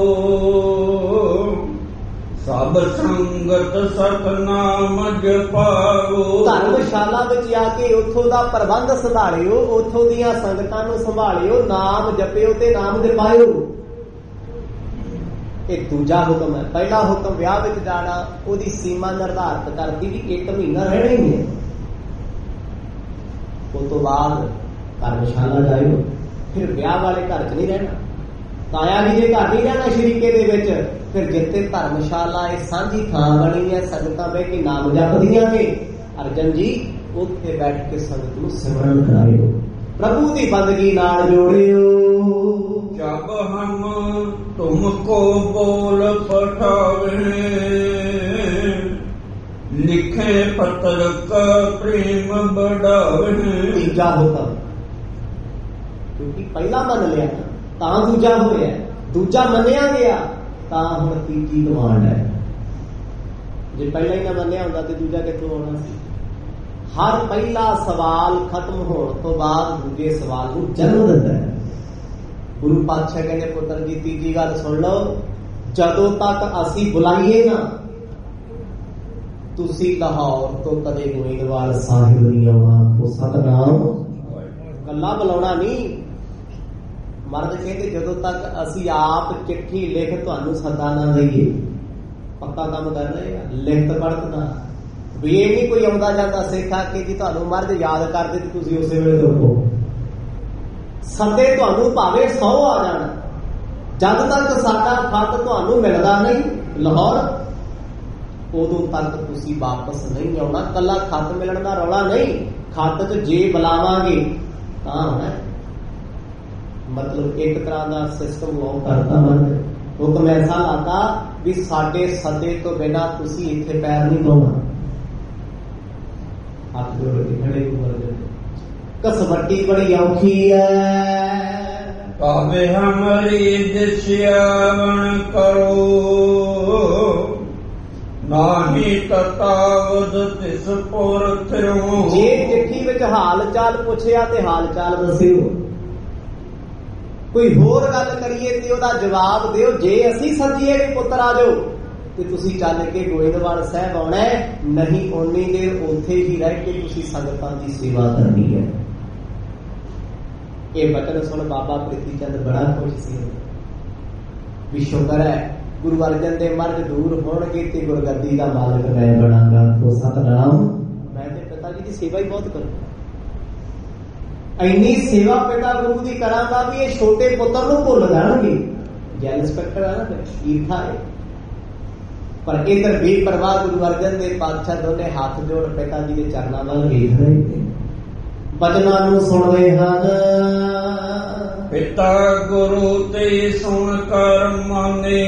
ਸਭ ਸੰਗਤ ਸਤਨਾਮ ਜਪਾਵੋ। ਧਰਮਸ਼ਾਲਾ ਵਿੱਚ ਆ ਕੇ ਉੱਥੋਂ ਦਾ ਪ੍ਰਬੰਧ ਸੰਭਾਲਿਓ, ਉੱਥੋਂ ਦੀਆਂ ਸੰਗਤਾਂ ਨੂੰ ਸੰਭਾਲਿਓ, ਨਾਮ ਜਪਿਓ ਤੇ ਨਾਮ ਜਪਾਇਓ। ਇਹ ਦੂਜਾ ਹੁਕਮ ਹੈ। ਪਹਿਲਾ ਹੁਕਮ ਵਿਆਹ ਵਿੱਚ ਜਾਣਾ, ਉਹਦੀ ਸੀਮਾ ਨਿਰਧਾਰਿਤ ਕਰਦੀ ਵੀ ਇੱਕ ਮਹੀਨਾ ਰਹਿਣਾ ਹੀ ਹੈ। ਉਸ ਤੋਂ ਬਾਅਦ ਧਰਮਸ਼ਾਲਾ ਜਾਇਓ, ਫਿਰ ਵਿਆਹ ਵਾਲੇ ਘਰ 'ਚ ਨਹੀਂ ਰਹਿਣਾ। ਤਾਇਆ ਜੀ ਦੇ ਘਰ ਨਹੀਂ ਰਹਿਣਾ ਸ਼ਰੀਕੇ ਦੇ ਵਿੱਚ। ਫਿਰ ਜਿੱਥੇ ਧਰਮਸ਼ਾਲਾ ਇਹ ਸਾਂਝੀ ਥਾਂ ਬਣੀ ਹੈ, ਸੰਗਤਾਂ ਬਹਿ ਕੇ ਨਾਮ ਜਪਦੀਆਂ ਨੇ, ਅਰਜਨ ਜੀ ਉੱਥੇ ਬੈਠ ਕੇ ਸੰਗਤ ਨੂੰ ਸਿਮਰਨ ਕਰਾਇਓ, ਪ੍ਰਭੂ ਦੀ ਬੰਦਗੀ ਨਾਲ ਜੋੜਿਓ। ਜਬ ਹਮ ਤੁਮਕੋ ਬੋਲ ਪਠਾਵੇ, ਲਿਖੇ ਪਤਰ ਕਾ ਪ੍ਰੇਮ ਬੜਾਵੇ। ਤੀਜਾ ਹੁਕਮ, ਕਿਉਂਕਿ ਪਹਿਲਾ ਮੰਨ ਲਿਆ ਤਾਂ ਦੂਜਾ ਹੋਇਆ, ਦੂਜਾ ਮੰਨਿਆ ਗਿਆ ਤਾਂ ਹੁਣ ਤੀਜੀ ਡਿਮਾਂਡ ਹੈ। ਜੇ ਪਹਿਲਾਂ ਹੀ ਨਾ ਮੰਨਿਆ ਹੁੰਦਾ ਤੇ ਦੂਜਾ ਕਿੱਥੋਂ ਆਉਣਾ ਸੀ? ਹਰ ਪਹਿਲਾ ਸਵਾਲ ਖਤਮ ਹੋਣ ਤੋਂ ਬਾਅਦ ਦੂਜੇ ਸਵਾਲ ਨੂੰ ਜਨਮ ਦਿੰਦਾ ਹੈ। ਗੁਰੂ ਪਾਤਸ਼ਾਹ ਕਹਿੰਦੇ ਪੁੱਤਰ ਜੀ ਤੀਜੀ ਗੱਲ ਸੁਣ ਲਓ, ਜਦੋਂ ਤੱਕ ਅਸੀਂ ਬੁਲਾਈਏ ਨਾ, ਤੁਸੀਂ ਲਾਹੌਰ ਤੋਂ ਕਦੇ ਗੋਇੰਦਵਾਲ ਸਾਹਿਬ ਨਹੀਂ ਆਉਣਾ। ਸਤਨਾਮ ਕੱਲਾ ਬੁਲਾਉਣਾ ਨਹੀਂ। ਮਰਦ ਕਹਿੰਦੇ ਜਦੋਂ ਤੱਕ ਅਸੀਂ ਆਪ ਚਿੱਠੀ ਲਿਖ ਤੁਹਾਨੂੰ ਸੱਦਾ ਨਾ ਦਈਏ, ਪੱਕਾ ਕੰਮ ਕਰ ਰਹੇ ਆ, ਲਿਖਤ ਪੜਤ ਨਾ। ਵੀ ਇਹ ਨਹੀਂ ਕੋਈ ਆਉਂਦਾ ਜਾਂਦਾ ਸਿੱਖ ਆ ਕੇ ਜੀ ਤੁਹਾਨੂੰ ਮਰਦ ਯਾਦ ਕਰਦੇ ਤੇ ਤੁਸੀਂ ਉਸੇ ਵੇਲੇ ਤੁਰੋ। ਸੱਦੇ ਤੁਹਾਨੂੰ ਭਾਵੇਂ ਸੌ ਆ ਜਾਣ, ਜਦ ਤੱਕ ਸਾਡਾ ਖੱਤ ਤੁਹਾਨੂੰ ਮਿਲਦਾ ਨਹੀਂ ਲਾਹੌਰ, ਉਦੋਂ ਤੱਕ ਤੁਸੀਂ ਵਾਪਸ ਨਹੀਂ ਆਉਣਾ। ਕੱਲਾ ਖੱਤ ਮਿਲਣ ਦਾ ਰੌਲਾ ਨਹੀਂ, ਖੱਤ 'ਚ ਜੇ ਬੁਲਾਵਾਂਗੇ ਤਾਂ ਹੋਣਾ। ਮਤਲਬ ਇੱਕ ਤਰ੍ਹਾਂ ਦਾ ਸਿਸਟਮ ਲੋਕ ਕਰਤਾ ਮਨ ਹੁਕਮ ਐਸਾ ਲਾਤਾ ਵੀ ਸਾਡੇ ਸੱਦੇ ਤੋਂ ਬਿਨਾਂ ਤੁਸੀਂ ਇੱਥੇ ਪੈਰ ਨਹੀਂ ਪਾਉਣਾ। ਹੱਥ ਜੋੜ ਕੇ ਖੜੇ ਹੋ ਜਾਂਦੇ। ਕਸਵੱਟੀ ਬੜੀ ਔਖੀ ਹੈ। ਭਾਵੇਂ ਹਮਾਰੀ ਦਿਸ਼ਿਆਵਣ ਕਰੋ, ਨਾਹੀ ਤਤਾਵਦ ਤਿਸ ਪੁਰ ਥਿਰੋ। ਜੇ ਚਿੱਠੀ ਵਿੱਚ ਹਾਲ ਚਾਲ ਪੁੱਛਿਆ ਤੇ ਹਾਲ ਚਾਲ ਦੱਸਿਓ, ਕੋਈ ਹੋਰ ਗੱਲ ਕਰੀਏ ਤੇ ਉਹਦਾ ਜਵਾਬ ਦਿਓ। ਜੇ ਅਸੀਂ ਸੱਜੀਏ ਵੀ ਪੁੱਤਰ ਆ ਜਾਓ ਤੇ ਤੁਸੀਂ ਚੱਲ ਕੇ ਗੋਇੰਦਵਾਲ ਸਾਹਿਬ ਆਉਣਾ, ਨਹੀਂ ਓਨੀ ਦੇਰ ਉੱਥੇ ਹੀ ਰਹਿ ਕੇ ਤੁਸੀਂ ਸੰਗਤਾਂ ਦੀ ਸੇਵਾ ਕਰਨੀ ਹੈ। ਇਹ ਬਚਨ ਸੁਣ ਬਾਬਾ ਪ੍ਰੀਤੀ ਚੰਦ ਬੜਾ ਖੁਸ਼ ਸੀ ਵੀ ਸ਼ੁਕਰ ਹੈ ਗੁਰੂ ਅਰਜਨ ਦੇ ਮਰਦ ਦੂਰ ਹੋਣਗੇ ਤੇ ਗੁਰਗੱਦੀ ਦਾ ਮਾਲਕ ਮੈਂ ਬਣਾਂਗਾ। ਤੋ ਸਤਨਾਮ, ਮੈਂ ਤੇ ਪਿਤਾ ਜੀ ਦੀ ਸੇਵਾ ਹੀ ਬਹੁਤ ਕਰੂੰ। ਇੰਨੀ ਸੇਵਾ ਪਿਤਾ ਗੁਰੂ ਦੀ ਕਰਾਂਗਾ ਵੀ ਇਹ ਛੋਟੇ ਪੁੱਤਰ ਨੂੰ ਭੁੱਲ ਜਾਣਗੇ। ਜੈਲ ਇੰਸਪੈਕਟਰ ਹੈ ਨਾ, ਈਰਖਾ ਹੈ। ਪਰ ਇਧਰ ਬੇਪਰਵਾਹ ਗੁਰੂ ਅਰਜਨ ਦੇ ਪਾਤਸ਼ਾਹ ਦੋਨੇ ਹੱਥ ਜੋੜ ਪਿਤਾ ਜੀ ਦੇ ਚਰਨਾਂ ਵੱਲ ਵੇਖ ਰਹੇ ਨੇ, ਬਚਨਾਂ ਨੂੰ ਸੁਣ ਰਹੇ ਹਨ। ਪਿਤਾ ਗੁਰੂ ਤੇ ਸੁਣ ਕਰ ਮਾਨੇ,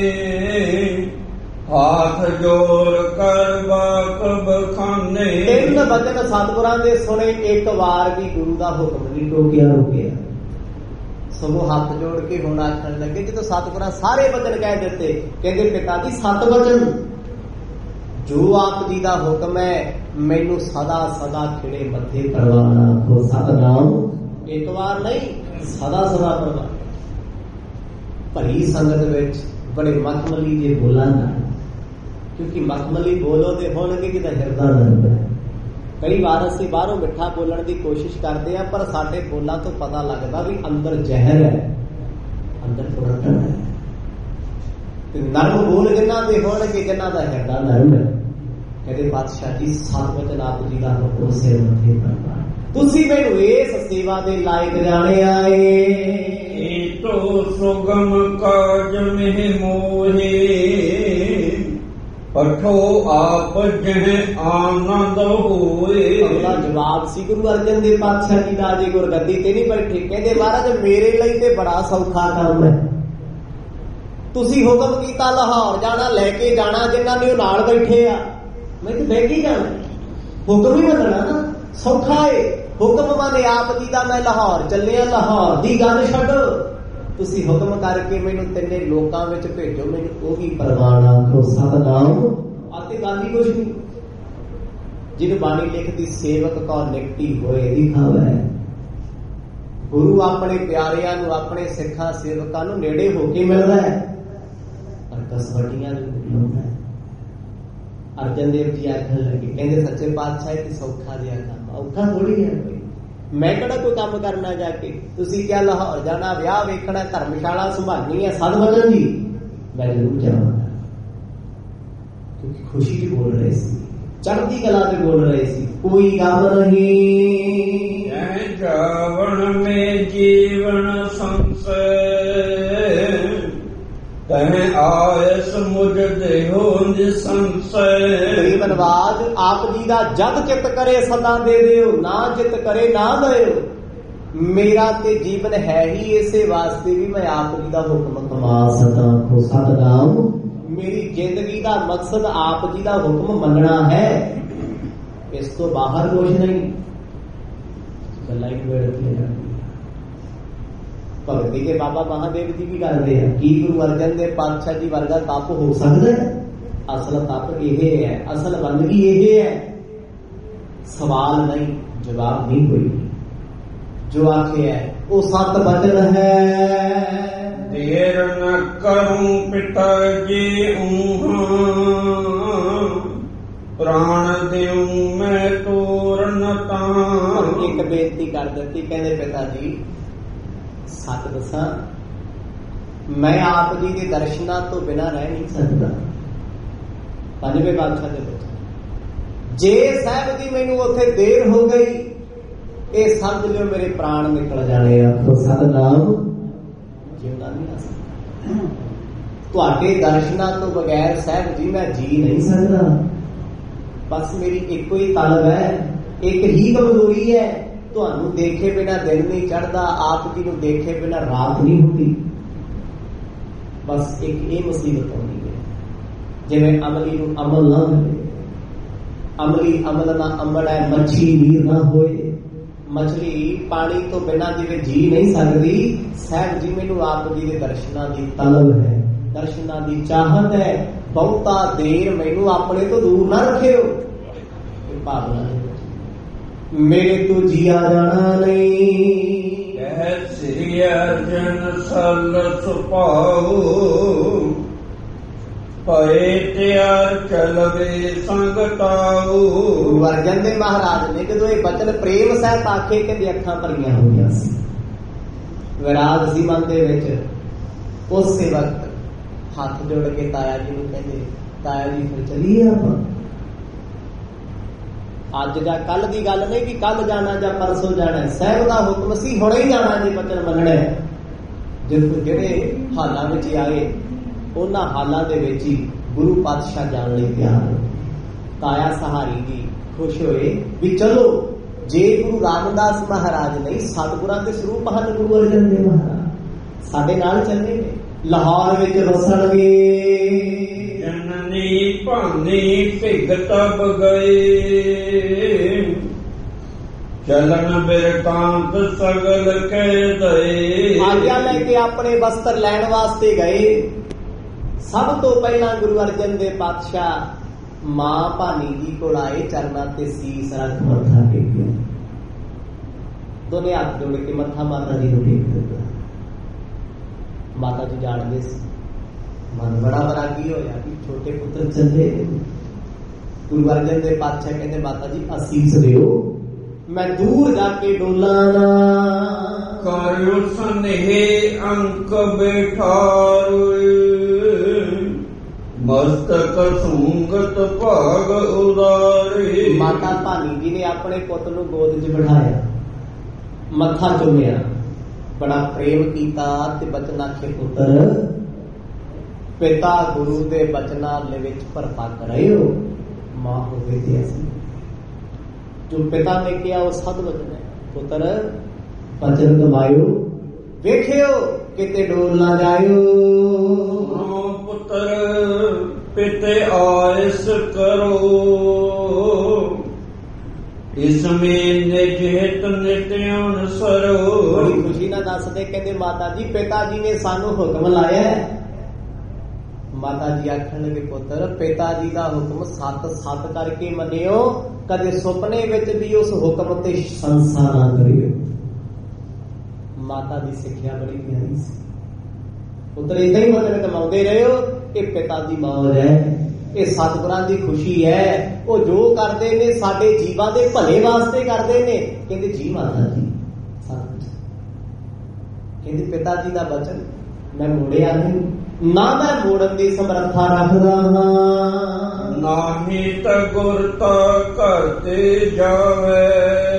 ਹਾਥ ਜੋੜ ਕਰ ਬਾਕਬ ਖਾਨੇ। ਤਿੰਨ ਬਚਨ ਸਤਿਗੁਰਾਂ ਦੇ ਸੁਣੇ, ਇੱਕ ਵਾਰ ਵੀ ਗੁਰੂ ਦਾ ਹੁਕਮ ਨਹੀਂ ਟੋਕਿਆ ਰੋਕਿਆ। ਸਗੋਂ ਹੱਥ ਜੋੜ ਕੇ ਹੁਣ ਆਖਣ ਲੱਗੇ, ਜਦੋਂ ਸਤਿਗੁਰਾਂ ਸਾਰੇ ਬਚਨ ਕਹਿ ਦਿੱਤੇ, ਕਹਿੰਦੇ ਪਿਤਾ ਜੀ ਸਤ ਬਚਨ ਜੋ ਆਪ ਜੀ ਦਾ ਹੁਕਮ ਹੈ, ਮੈਨੂੰ ਸਦਾ ਸਦਾ ਖਿੜੇ ਮੱਥੇ ਕਰਵਾਣਾ। ਕੋ ਸਤਨਾਮ, ਇੱਕ ਵਾਰ ਨਹੀਂ ਸਦਾ ਸਦਾ ਕਰਵਾਣਾ। ਭਰੀ ਸੰਗਤ ਵਿੱਚ ਬੜੇ ਮਖਮਲੀ ਜੇ ਬੋਲਾਂਗਾ, ਕਿਉਂਕਿ ਮਖਮਲੀ ਬੋਲੋ ਤੇ ਹੋਣਗੇ ਕਿ ਤਾਂ ਹਿਰਦਾ ਦਰਦ ਹੈ। ਕਈ ਵਾਰ ਅਸੀਂ ਬਾਹਰੋਂ ਮਿੱਠਾ ਬੋਲਣ ਦੀ ਕੋਸ਼ਿਸ਼ ਕਰਦੇ ਹਾਂ, ਪਰ ਸਾਡੇ ਬੋਲਾਂ ਤੋਂ ਪਤਾ ਲੱਗਦਾ ਵੀ ਅੰਦਰ ਜ਼ਹਿਰ ਹੈ, ਅੰਦਰ ਕੁਰਤਨ ਹੈ। ਤੇ ਨਰਮ ਬੋਲ ਜਿਨ੍ਹਾਂ ਦੇ ਹੋਣਗੇ, ਜਿਨ੍ਹਾਂ ਦਾ ਹਿਰਦਾ ਨਰਮ ਹੈ। ਕਹਿੰਦੇ ਪਾਤਸ਼ਾਹ ਜੀ ਸਤ ਵਚਨ ਆਪ ਜੀ ਦਾ ਹੁਕਮ ਸਿਰ ਮੱਥੇ ਕਰਨਾ। ਤੁਸੀਂ ਮੈਨੂੰ ਇਸ ਸੇਵਾ ਦੇ ਲਾਇਕ ਜਾਣਿਆ ਏ। ਤੋ ਸੁਗਮ ਕਾਜ ਮਹਿ ਮੋਹੇ, ਪਠੋ ਆਪ ਜਹ ਆਨੰਦ ਹੋਏ। ਅਗਲਾ ਜਵਾਬ ਸੀ ਗੁਰੂ ਅਰਜਨ ਦੇਵ ਪਾਤਸ਼ਾਹ ਜੀ ਦਾ, ਜੀ ਗੁਰਗੱਦੀ ਤੇ ਨਹੀਂ ਬੈਠੇ। ਕਹਿੰਦੇ ਮਹਾਰਾਜ ਮੇਰੇ ਲਈ ਤੇ ਬੜਾ ਸੌਖਾ ਕੰਮ ਹੈ। ਤੁਸੀਂ ਹੁਕਮ ਕੀਤਾ ਲਾਹੌਰ ਜਾਣਾ, ਲੈ ਕੇ ਜਾਣਾ ਜਿਨ੍ਹਾਂ ਨੇ ਉਹ ਨਾਲ ਬੈਠੇ ਆ, ਮੈਂ ਤੇ ਬਹਿ ਕੇ ਜਾਣਾ, ਹੁਕਮ ਹੀ ਮੰਨਣਾ ਨਾ, ਸੌਖਾ ਏ। ਹੁਕਮ ਮੰਨੇ ਆਪ ਜੀ ਦਾ, ਮੈਂ ਲਾਹੌਰ ਚੱਲਿਆ, ਲਾਹੌਰ ਦੀ ਗੱਲ ਛੱਡੋ, ਤੁਸੀਂ ਹੁਕਮ ਕਰਕੇ ਮੈਨੂੰ ਤਿੰਨੇ ਲੋਕਾਂ ਵਿੱਚ ਭੇਜੋ, ਮੈਨੂੰ ਉਹ ਵੀ ਪਰਵਾਨਾ। ਕੋ ਸਤਨਾਮ, ਅਤੇ ਗੱਲ ਹੀ ਕੁਛ ਨਹੀਂ। ਜਿਹਨੂੰ ਬਾਣੀ ਲਿਖਦੀ ਸੇਵਕ ਕੋ ਨਿਕਟੀ ਹੋਏ ਦਿਖਾਵੇ, ਗੁਰੂ ਆਪਣੇ ਪਿਆਰਿਆਂ ਨੂੰ, ਆਪਣੇ ਸਿੱਖਾਂ ਸੇਵਕਾਂ ਨੂੰ ਨੇੜੇ ਹੋ ਕੇ ਮਿਲਦਾ ਹੈ, ਪਰ ਕਸਵਟੀਆਂ ਨੂੰ ਮਿਲਦਾ ਹੈ। ਅਰਜਨ ਦੇਵ ਜੀ ਆਖਣ ਲੱਗੇ, ਕਹਿੰਦੇ ਸੱਚੇ ਪਾਤਸ਼ਾਹ ਇਹ ਸੌਖਾ ਜਿਹਾ ਕੰਮ, ਔਖਾ ਥੋੜੀ ਹੈ ਕੋਈ, ਮੈਂ ਕਿਹੜਾ ਕੋਈ ਕੰਮ ਕਰਨਾ ਜਾ ਕੇ। ਤੁਸੀਂ ਕਿਹਾ ਲਾਹੌਰ ਜਾਣਾ, ਵਿਆਹ ਵੇਖਣਾ, ਧਰਮਸ਼ਾਲਾ ਸੰਭਾਲਣੀ ਹੈ, ਸਦ ਵਜਨ ਜੀ ਮੈਂ ਜ਼ਰੂਰ ਜਾਵਾਂਗਾ। ਕਿਉਂਕਿ ਖੁਸ਼ੀ ਚ ਬੋਲ ਰਹੇ ਸੀ, ਚੜ੍ਹਦੀ ਕਲਾ ਤੇ ਬੋਲ ਰਹੇ ਸੀ, ਕੋਈ ਗਮ ਨਹੀਂ। ਐ ਜਾਵਣ ਮੇ ਜੀਵਨ ਸੰਸੈ, ਤਹਿ ਆਇਸ ਮੁਝ ਦੇਹੋ ਨਿਸੰਸੈ। ਗਰੀਬਨਵਾਜ ਆਪ ਜੀ ਦਾ ਜਦ ਚਿਤ ਕਰੇ ਸਦਾ ਦੇ ਦਿਓ, ਨਾ ਚਿਤ ਕਰੇ ਨਾ ਦਿਓ। ਮੇਰਾ ਤੇ ਜੀਵਨ ਹੈ ਹੀ ਇਸੇ ਵਾਸਤੇ ਵੀ ਮੈਂ ਆਪ ਜੀ ਦਾ ਹੁਕਮ ਕਮਾ ਸਕਾਂ। ਖੋ ਸਤਨਾਮ, ਮੇਰੀ ਜ਼ਿੰਦਗੀ ਦਾ ਮਕਸਦ ਆਪ ਜੀ ਦਾ ਹੁਕਮ ਮੰਨਣਾ ਹੈ, ਇਸ ਤੋਂ ਬਾਹਰ ਕੁਛ ਨਹੀਂ। ਗੱਲਾਂ ਹੀ ਵੇੜਦੀਆਂ ਜਾਂਦੀਆਂ। ਭਗਤੀ ਦੇ ਬਾਬਾ ਮਹਾਦੇਵ ਜੀ ਵੀ ਕਰਦੇ ਆ, ਕੀ ਗੁਰੂ ਅਰਜਨ ਦੇਵ ਪਾਤਸ਼ਾਹ ਜੀ ਵਰਗਾ ਤਪ ਹੋ ਸਕਦਾ ਹੈ? ਅਸਲ ਤਪ ਇਹ ਹੈ, ਅਸਲ ਬੰਦਗੀ ਇਹ ਹੈ। ਸਵਾਲ ਨਹੀਂ, ਜਵਾਬ ਨਹੀਂ ਕੋਈ। ਜੋ ਆਖਿਆ ਉਹ ਸਤ ਬਚਨ ਹੈ। ਦੇਰ ਨ ਕਰੂੰ ਪਿਤਾ ਜੀ ਊਹਾਂ, ਪ੍ਰਾਣ ਦਿਉ ਮੈਂ ਤੋਰਨ ਤਾਂ। ਇੱਕ ਬੇਨਤੀ ਕਰ ਦਿੱਤੀ, ਕਹਿੰਦੇ ਪਿਤਾ ਜੀ ਸੱਚ ਦੱਸਾਂ, ਮੈਂ ਆਪ ਜੀ ਦੇ ਦਰਸ਼ਨਾਂ ਤੋਂ ਬਿਨਾਂ ਰਹਿ ਨਹੀਂ ਸਕਦਾ। ਪੰਜਵੇਂ ਬਾਦਸ਼ਾਹ ਦੇ ਵਿੱਚ ਜੇ ਸਾਹਿਬ ਜੀ ਮੈਨੂੰ ਉੱਥੇ ਦੇਰ ਹੋ ਗਈ, ਇਹ ਸਮਝ ਲਿਓ ਮੇਰੇ ਪ੍ਰਾਣ ਨਿਕਲ ਜਾਣੇ ਆ। ਸਤਨਾਮ, ਜਿਉਂਦਾ ਨਹੀਂ ਆ ਸਕਦਾ। ਤੁਹਾਡੇ ਦਰਸ਼ਨਾਂ ਤੋਂ ਬਗੈਰ ਸਾਹਿਬ ਜੀ ਮੈਂ ਜੀ ਨਹੀਂ ਸਕਦਾ। ਬਸ ਮੇਰੀ ਇੱਕੋ ਹੀ ਤਲਬ ਹੈ, ਇੱਕ ਹੀ ਕਮਜ਼ੋਰੀ ਹੈ, ਤੁਹਾਨੂੰ ਦੇਖੇ ਬਿਨਾਂ ਦਿਨ ਨਹੀਂ ਚੜ੍ਹਦਾ, ਆਪ ਜੀ ਨੂੰ ਦੇਖੇ ਬਿਨਾਂ ਰਾਤ ਨਹੀਂ ਹੁੰਦੀ। ਬਸ ਇੱਕ ਇਹ ਮੁਸੀਬਤ ਆਉਂਦੀ ਹੈ, ਜਿਵੇਂ ਅਮਲੀ ਨੂੰ ਅਮਲ ਨਾ ਮਿਲੇ, ਅਮਲੀ ਅਮਲ ਨਾ ਅਮੜੈ, ਮੱਛੀ ਨੀਰ ਨਾ ਹੋਏ। ਮਛਲੀ ਪਾਣੀ ਤੋਂ ਬਿਨਾਂ ਜਿਵੇਂ ਜੀ ਨਹੀਂ ਸਕਦੀ, ਸਾਹਿਬ ਜੀ ਮੈਨੂੰ ਆਪ ਜੀ ਦੇ ਦਰਸ਼ਨਾਂ ਦੀ ਤਲਬ ਹੈ, ਦਰਸ਼ਨਾਂ ਦੀ ਚਾਹਤ ਹੈ। ਬਹੁਤਾ ਦੇਰ ਮੈਨੂੰ ਆਪਣੇ ਤੋਂ ਦੂਰ ਨਾ ਰੱਖਿਓ। ਇਹ ਭਾਵਨਾ ਮੇਰੇ ਤੋਂ ਜੀਆ ਜਾਣਾ ਨਹੀਂ। ਕਹਿ ਸ੍ਰੀ ਅਰਜਨ ਸਲ ਸੁਭਾਉ, ਪਏ ਤਿਆਰ ਚਲਵੇ ਸੰਗ ਤਾਉ। ਗੁਰੂ ਅਰਜਨ ਦੇਵ ਮਹਾਰਾਜ ਨੇ ਜਦੋਂ ਇਹ ਬਚਨ ਪ੍ਰੇਮ ਸਹਿਤ ਆਖੇ, ਕਹਿੰਦੇ ਅੱਖਾਂ ਭਰੀਆਂ ਹੋਈਆਂ ਸੀ। ਵਿਰਾਗ ਸੀ ਮਨ ਦੇ ਵਿੱਚ। ਉਸੇ ਵਕਤ ਹੱਥ ਜੋੜ ਕੇ ਤਾਇਆ ਜੀ ਨੂੰ ਕਹਿੰਦੇ, ਤਾਇਆ ਜੀ ਫਿਰ ਚੱਲੀਏ ਆਪਾਂ। ਅੱਜ ਜਾਂ ਕੱਲ ਦੀ ਗੱਲ ਨਹੀਂ ਕਿ ਕੱਲ ਜਾਣਾ ਜਾਂ ਪਰਸੋਂ ਜਾਣਾ, ਸਾਹਿਬ ਦਾ ਹੁਕਮ ਸੀ ਹੁਣੇ ਹੀ ਜਾਣਾ ਜੇ ਬਚਨ ਮੰਨਣਾ। ਜਦੋਂ ਜਿਹੜੇ ਹਾਲਾਂ ਵਿੱਚ ਆਏ, ਉਹਨਾਂ ਹਾਲਾਂ ਦੇ ਵਿੱਚ ਹੀ ਗੁਰੂ ਪਾਤਸ਼ਾਹ ਜਾਣ ਲਈ ਤਿਆਰ ਹੋ। ਤਾਇਆ ਸਹਾਰੀ ਜੀ ਖੁਸ਼ ਹੋਏ ਵੀ ਚਲੋ, ਜੇ ਗੁਰੂ ਰਾਮਦਾਸ ਮਹਾਰਾਜ ਨਹੀਂ, ਸਤਿਗੁਰਾਂ ਦੇ ਸਰੂਪ ਹਨ ਗੁਰੂ ਅਰਜਨ ਦੇਵ ਮਹਾਰਾਜ, ਸਾਡੇ ਨਾਲ ਚੱਲੇ ਨੇ, ਲਾਹੌਰ ਵਿੱਚ ਵਸਣਗੇ। ਜਨਨੀ ਭਾਨੀ ਭਿਗਤਬ ਗਏ, ਚਲਨ ਬਿਰਤਾਂਤ ਸਗਲ ਕਹਿ ਦਏ। ਆਗਿਆ ਲੈ ਕੇ ਆਪਣੇ ਵਸਤਰ ਲੈਣ ਵਾਸਤੇ ਗਏ। ਸਭ ਤੋਂ ਪਹਿਲਾਂ ਗੁਰੂ ਅਰਜਨ ਦੇਵ ਪਾਤਸ਼ਾਹ ਮਾਂ ਭਾਨੀ ਜੀ ਕੋਲ ਆਏ, ਚਰਨਾਂ ਤੇ ਸੀਸ ਰੱਖ ਮੱਥਾ ਟੇਕਿਆ। ਦੋਨੇ ਹੱਥ ਜੋੜ ਕੇ ਮੱਥਾ ਮਾਤਾ ਜੀ ਨੂੰ ਟੇਕ ਦਿੱਤਾ। ਮਾਤਾ ਜੀ ਜਾਣਦੇ ਸੀ, ਮਨ ਬੜਾ ਵੈਰਾਗੀ ਹੋਇਆ ਕਿ ਛੋਟੇ ਪੁੱਤਰ ਚੱਲੇ। ਗੁਰੂ ਅਰਜਨ ਦੇਵ ਪਾਤਸ਼ਾਹ ਕਹਿੰਦੇ, ਮਾਤਾ ਜੀ ਅਸੀਸ ਦਿਓ, ਮੈਂ ਦੂਰ ਜਾ ਕੇ ਡੋਲਾਂ ਨਾ। ਕਰਿਓ ਸਨੇਹ ਅੰਕ ਬੈਠਾਰੁ, ਮਸਤਕ ਸੂੰਗਤ ਭਾਗ ਉਦਾਰੇ। ਮਾਤਾ ਭਾਨੀ ਜੀ ਨੇ ਆਪਣੇ ਪੁੱਤ ਨੂੰ ਗੋਦ 'ਚ ਬਿਠਾਇਆ, ਮੱਥਾ ਚੁੰਮਿਆ, ਬੜਾ ਪ੍ਰੇਮ ਕੀਤਾ ਤੇ ਬਚਨ ਆਖੇ, ਪੁੱਤਰ ਪਿਤਾ ਗੁਰੂ ਦੇ ਬਚਨਾਂ ਦੇ ਵਿੱਚ ਪਰਪੱਕ ਰਹਿਓ। ਮਾਂ ਹੋਵੇ ਤੇ ਅਸੀਂ, ਜੋ ਪਿਤਾ ਨੇ ਕਿਹਾ ਉਹ ਸਤ ਵਚਨ ਹੈ। ਪੁੱਤਰ ਬਚਨ ਕਮਾਇਓ, ਵੇਖਿਓ ਕਿਤੇ ਡੋਲ ਨਾ ਜਾਇਓ। ਪੁੱਤਰ ਪਿਤੇ ਆਇਸ ਕਰੋ, ਇਸ ਮੇਂ ਨਿਜ ਹਿਤ ਨਿਤ ਅਨਸਰੋ। ਬੜੀ ਖੁਸ਼ੀ ਨਾਲ ਦੱਸਦੇ, ਕਹਿੰਦੇ ਮਾਤਾ ਜੀ ਪਿਤਾ ਜੀ ਨੇ ਸਾਨੂੰ ਹੁਕਮ ਲਾਇਆ। ਮਾਤਾ ਜੀ ਆਖਣ ਲੱਗੇ, ਪੁੱਤਰ ਪਿਤਾ ਜੀ ਦਾ ਹੁਕਮ ਸੱਤ ਸੱਤ ਕਰਕੇ ਮੰਨਿਓ, ਕਦੇ ਸੁਪਨੇ ਵਿੱਚ ਵੀ ਉਸ ਹੁਕਮ ਤੇ ਸੰਸਾ ਨਾ ਕਰਿਓ। ਮਾਤਾ ਦੀ ਸਿੱਖਿਆ ਬੜੀ ਪਿਆਰੀ ਸੀ। ਪੁੱਤਰ ਏਦਾਂ ਹੀ ਬਚਨ ਕਮਾਉਂਦੇ ਰਹੇ ਹੋ, ਇਹ ਪਿਤਾ ਦੀ ਮੌਜ ਹੈ, ਇਹ ਸਤਿਗੁਰਾਂ ਦੀ ਖੁਸ਼ੀ ਹੈ। ਉਹ ਜੋ ਕਰਦੇ ਨੇ ਸਾਡੇ ਜੀਵਾਂ ਦੇ ਭਲੇ ਵਾਸਤੇ ਕਰਦੇ ਨੇ। ਕਹਿੰਦੇ ਜੀ ਮਾਤਾ ਜੀ ਸੱਚ, ਕਹਿੰਦੇ ਪਿਤਾ ਜੀ ਦਾ ਬਚਨ ਮੈਂ ਮੋੜਿਆ ਨਹੀਂ, ਨਾ ਮੈਂ ਮੋੜਨ ਦੀ ਸਮਰੱਥਾ ਰੱਖਦਾ ਹਾਂ। ਨਾਹੀ ਤ ਗੁਰ ਤਾ ਘਰ ਤੇ ਜਾਵੇ,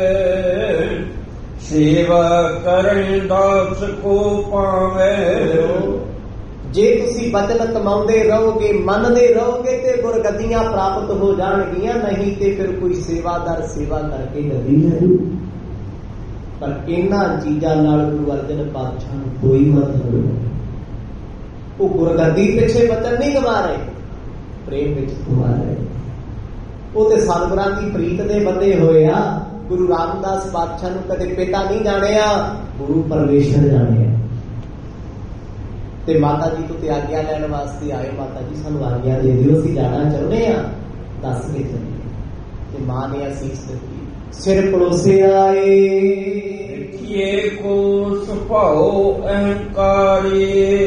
ਸੇਵਾ ਕਰਨ ਦਾਸ ਕੋ ਪਾਵੇ। ਜੇ ਤੁਸੀਂ ਬਚਨ ਕਮਾਉਂਦੇ ਰਹੋਗੇ, ਮੰਨਦੇ ਰਹੋਗੇ ਤੇ ਗੁਰਗੱਦੀਆਂ ਪ੍ਰਾਪਤ ਹੋ ਜਾਣਗੀਆਂ, ਨਹੀਂ ਤੇ ਫਿਰ ਕੋਈ ਸੇਵਾਦਾਰ ਸੇਵਾ ਕਰਕੇ ਗੱਦੀ ਲੈ ਜੂ। ਪਰ ਇਹਨਾਂ ਚੀਜ਼ਾਂ ਨਾਲ ਗੁਰੂ ਅਰਜਨ ਪਾਤਸ਼ਾਹ ਨੂੰ ਕੋਈ ਮਤਲਬ ਨਹੀਂ। ਉਹ ਗੁਰਗੱਦੀ ਪਿੱਛੇ ਬਚਨ ਨਹੀਂ ਕਮਾ ਰਹੇ, ਪ੍ਰੇਮ ਵਿੱਚ ਕਮਾ ਰਹੇ। ਉਹ ਤੇ ਸਤਿਗੁਰਾਂ ਦੀ ਪ੍ਰੀਤ ਦੇ ਬੰਦੇ ਹੋਏ ਆ। ਗੁਰੂ ਰਾਮਦਾਸ ਪਾਤਸ਼ਾਹ ਨੂੰ ਕਦੇ ਪਿਤਾ ਨਹੀਂ ਜਾਣਿਆ, ਗੁਰੂ ਪਰਮੇਸ਼ਰ ਜਾਣਿਆ। ਤੇ ਮਾਤਾ ਜੀ ਤੋਂ ਤੇ ਆਗਿਆ ਲੈਣ ਵਾਸਤੇ ਆਏ। ਮਾਤਾ ਜੀ ਸਾਨੂੰ ਆਗਿਆ ਦੇ ਦਿਓ, ਅਸੀਂ ਜਾਣਾ ਚਾਹੁੰਦੇ ਆ, ਦੱਸ ਕੇ ਚੱਲੀਏ। ਤੇ ਮਾਂ ਨੇ ਅਸੀਸ ਦਿੱਤੀ, ਸਿਰ ਪਲੋਸੇ ਆਏ। ਦੇਖੀਏ ਕੋ ਸੁਭਾਉ ਅਹੰਕਾਰੀ,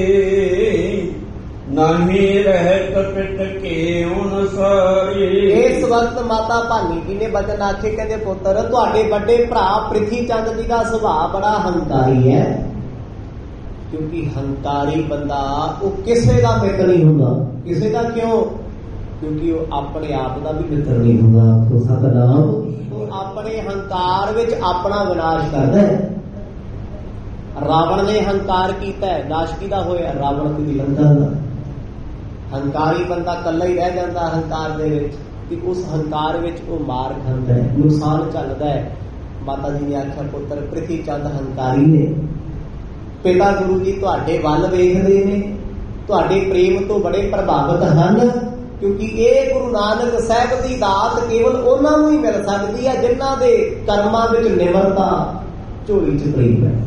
ਨਹੀਂ ਰਹਿਤ ਪਿਤ ਕੇ ਅਨੁਸਾਰੀ। ਇਸ ਵਕਤ ਮਾਤਾ ਭਾਨੀ ਜੀ ਨੇ ਬਚਨ ਆਖੇ, ਕਹਿੰਦੇ ਪੁੱਤਰ ਤੁਹਾਡੇ ਵੱਡੇ ਭਰਾ ਪ੍ਰਿਥੀ ਚੰਦ ਜੀ ਦਾ ਸੁਭਾਅ ਬੜਾ ਹੰਕਾਰੀ ਹੈ। ਕਿਉਂਕਿ ਹੰਕਾਰੀ ਬੰਦਾ ਉਹ ਕਿਸੇ ਦਾ ਮਿੱਤਰ ਨਹੀਂ ਹੁੰਦਾ। ਕਿਸੇ ਦਾ ਕਿਉਂ? ਕਿਉਂਕਿ ਉਹ ਆਪਣੇ ਆਪ ਦਾ ਵੀ ਮਿੱਤਰ ਨਹੀਂ ਹੁੰਦਾ। ਆਖੋ ਸਤਿਨਾਮ। ਉਹ ਆਪਣੇ ਹੰਕਾਰ ਵਿੱਚ ਆਪਣਾ ਵਿਨਾਸ਼ ਕਰਦਾ ਹੈ। ਰਾਵਣ ਨੇ ਹੰਕਾਰ ਕੀਤਾ, ਨਾਸ਼ ਕਿਹਦਾ ਹੋਇਆ? ਰਾਵਣ ਦੀ ਲੰਕਾ ਦਾ। ਹੰਕਾਰੀ ਬੰਦਾ ਇਕੱਲਾ ਹੀ ਰਹਿ ਜਾਂਦਾ ਹੰਕਾਰ ਦੇ ਵਿੱਚ, ਕਿ ਉਸ ਹੰਕਾਰ ਵਿੱਚ ਉਹ ਮਾਰ ਖਾਂਦਾ ਹੈ, ਨੁਕਸਾਨ ਝੱਲਦਾ ਹੈ। ਮਾਤਾ ਜੀ ਨੇ ਆਖਿਆ ਪੁੱਤਰ ਪ੍ਰਿਥੀ ਚੰਦ ਹੰਕਾਰੀ ਨੇ, ਪਿਤਾ ਗੁਰੂ ਜੀ ਤੁਹਾਡੇ ਵੱਲ ਵੇਖਦੇ ਨੇ, ਤੁਹਾਡੇ ਪ੍ਰੇਮ ਤੋਂ ਬੜੇ ਪ੍ਰਭਾਵਿਤ ਹਨ। ਕਿਉਂਕਿ ਇਹ ਗੁਰੂ ਨਾਨਕ ਸਾਹਿਬ ਦੀ ਦਾਤ ਕੇਵਲ ਉਹਨਾਂ ਨੂੰ ਹੀ ਮਿਲ ਸਕਦੀ ਹੈ ਜਿਨ੍ਹਾਂ ਦੇ ਕਰਮਾਂ ਵਿੱਚ ਨਿਮਰਤਾ ਝੋਲੀ ਚ ਪ੍ਰੇਮ ਹੈ।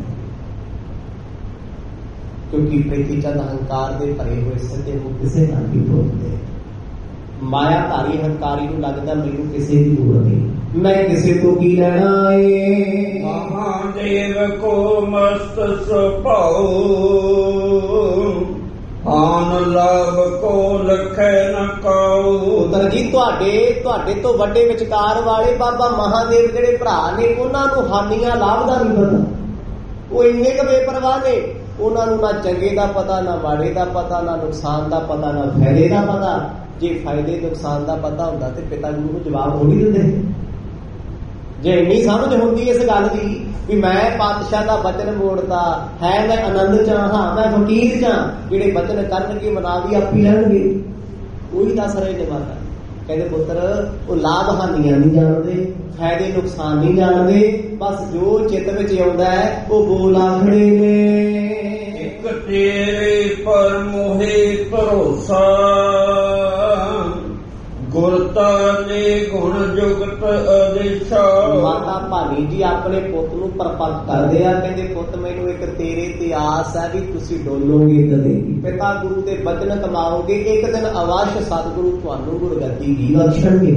ਕਿਉਂਕਿ ਪ੍ਰੀਤੀ ਚੰਦ ਹੰਕਾਰ ਦੇ ਭਰੇ ਹੋਏ ਸਿੱਧੇ ਨੂੰ ਕਿਸੇ ਨਾਲ ਵੀ ਬੋਲਦੇ। ਮਾਇਆ ਧਾਰੀ ਹੰਕਾਰੀ ਨੂੰ ਲੱਗਦਾ ਮੈਨੂੰ ਕਿਸੇ ਦੀ ਲੋੜ ਨਹੀਂ, ਮੈਂ ਕਿਸੇ ਤੋਂ ਕੀ ਲੈਣਾ ਏ। ਮਹਾਦੇਵ ਕੋ ਮਸਤ ਸੁਭਾਉ, ਆਨ ਲਾਭ ਕੋ ਲਖੈ ਨ ਕਾਉ। ਪੁੱਤਰ ਜੀ ਤੁਹਾਡੇ ਤੁਹਾਡੇ ਤੋਂ ਵੱਡੇ ਵਿਚਕਾਰ ਵਾਲੇ ਬਾਬਾ ਮਹਾਦੇਵ ਜਿਹੜੇ ਭਰਾ ਨੇ, ਉਹਨਾਂ ਨੂੰ ਹਾਨੀਆਂ ਲਾਭ ਦਾ ਨਹੀਂ ਪਤਾ। ਉਹ ਇੰਨੇ ਕੁ ਬੇਪਰਵਾਹ ਨੇ, ਉਹਨਾਂ ਨੂੰ ਨਾ ਚੰਗੇ ਦਾ ਪਤਾ, ਨਾ ਮਾੜੇ ਦਾ ਪਤਾ, ਨਾ ਨੁਕਸਾਨ ਦਾ ਪਤਾ, ਨਾ ਫਾਇਦੇ ਦਾ ਪਤਾ। ਜੇ ਫਾਇਦੇ ਨੁਕਸਾਨ ਦਾ ਪਤਾ ਹੁੰਦਾ ਤੇ ਪਿਤਾ ਗੁਰੂ ਨੂੰ ਜਵਾਬ ਹੋ ਨਹੀਂ ਦਿੰਦੇ। ਜੇ ਇੰਨੀ ਸਮਝ ਹੁੰਦੀ ਇਸ ਗੱਲ ਦੀ ਵੀ ਮੈਂ ਪਾਤਸ਼ਾਹ ਦਾ ਬਚਨ ਮੋੜਦਾ ਹੈ, ਮੈਂ ਆਨੰਦ ਚ ਹਾਂ, ਮੈਂ ਫਕੀਰ ਚ, ਜਿਹੜੇ ਬਚਨ ਕਰਨਗੇ ਮਨਾ ਵੀ ਆਪੀ ਲੈਣਗੇ, ਉਹੀ ਦੱਸ ਰਹੇ ਨੇ ਮਾਤਾ। ਕਹਿੰਦੇ ਪੁੱਤਰ ਉਹ ਲਾਭ ਹਾਨੀਆਂ ਨਹੀਂ ਜਾਣਦੇ, ਫਾਇਦੇ ਨੁਕਸਾਨ ਨਹੀਂ ਜਾਣਦੇ, ਬਸ ਜੋ ਚਿੱਤ ਵਿੱਚ ਆਉਂਦਾ ਹੈ ਉਹ ਬੋਲ ਆਖੜੇ ਨੇ। ਇੱਕ ਤੇਰੇ ਪਰ ਮੋਹਿ ਭਰੋਸਾ, ਗੁਰਤਾ ਨੇ ਗੁਣ ਜੁਗਤ ਅਦੇਸ਼ਾ। ਮਾਤਾ ਭਾਨੀ ਜੀ ਆਪਣੇ ਪੁੱਤ ਨੂੰ ਪਰਪੱਕ ਕਰਦੇ ਆ। ਕਹਿੰਦੇ ਪੁੱਤ ਮੈਨੂੰ ਇੱਕ ਤੇਰੇ ਤੇ ਆਸ ਹੈ ਵੀ ਤੁਸੀਂ ਡੋਲੋਗੇ ਕਦੇ, ਪਿਤਾ ਗੁਰੂ ਦੇ ਬਚਨ ਕਮਾਓਗੇ, ਇੱਕ ਦਿਨ ਅਵਸ਼ ਸਤਿਗੁਰੂ ਤੁਹਾਨੂੰ ਗੁਰਗੱਦੀ ਵੀ ਬਖਸ਼ਣਗੇ।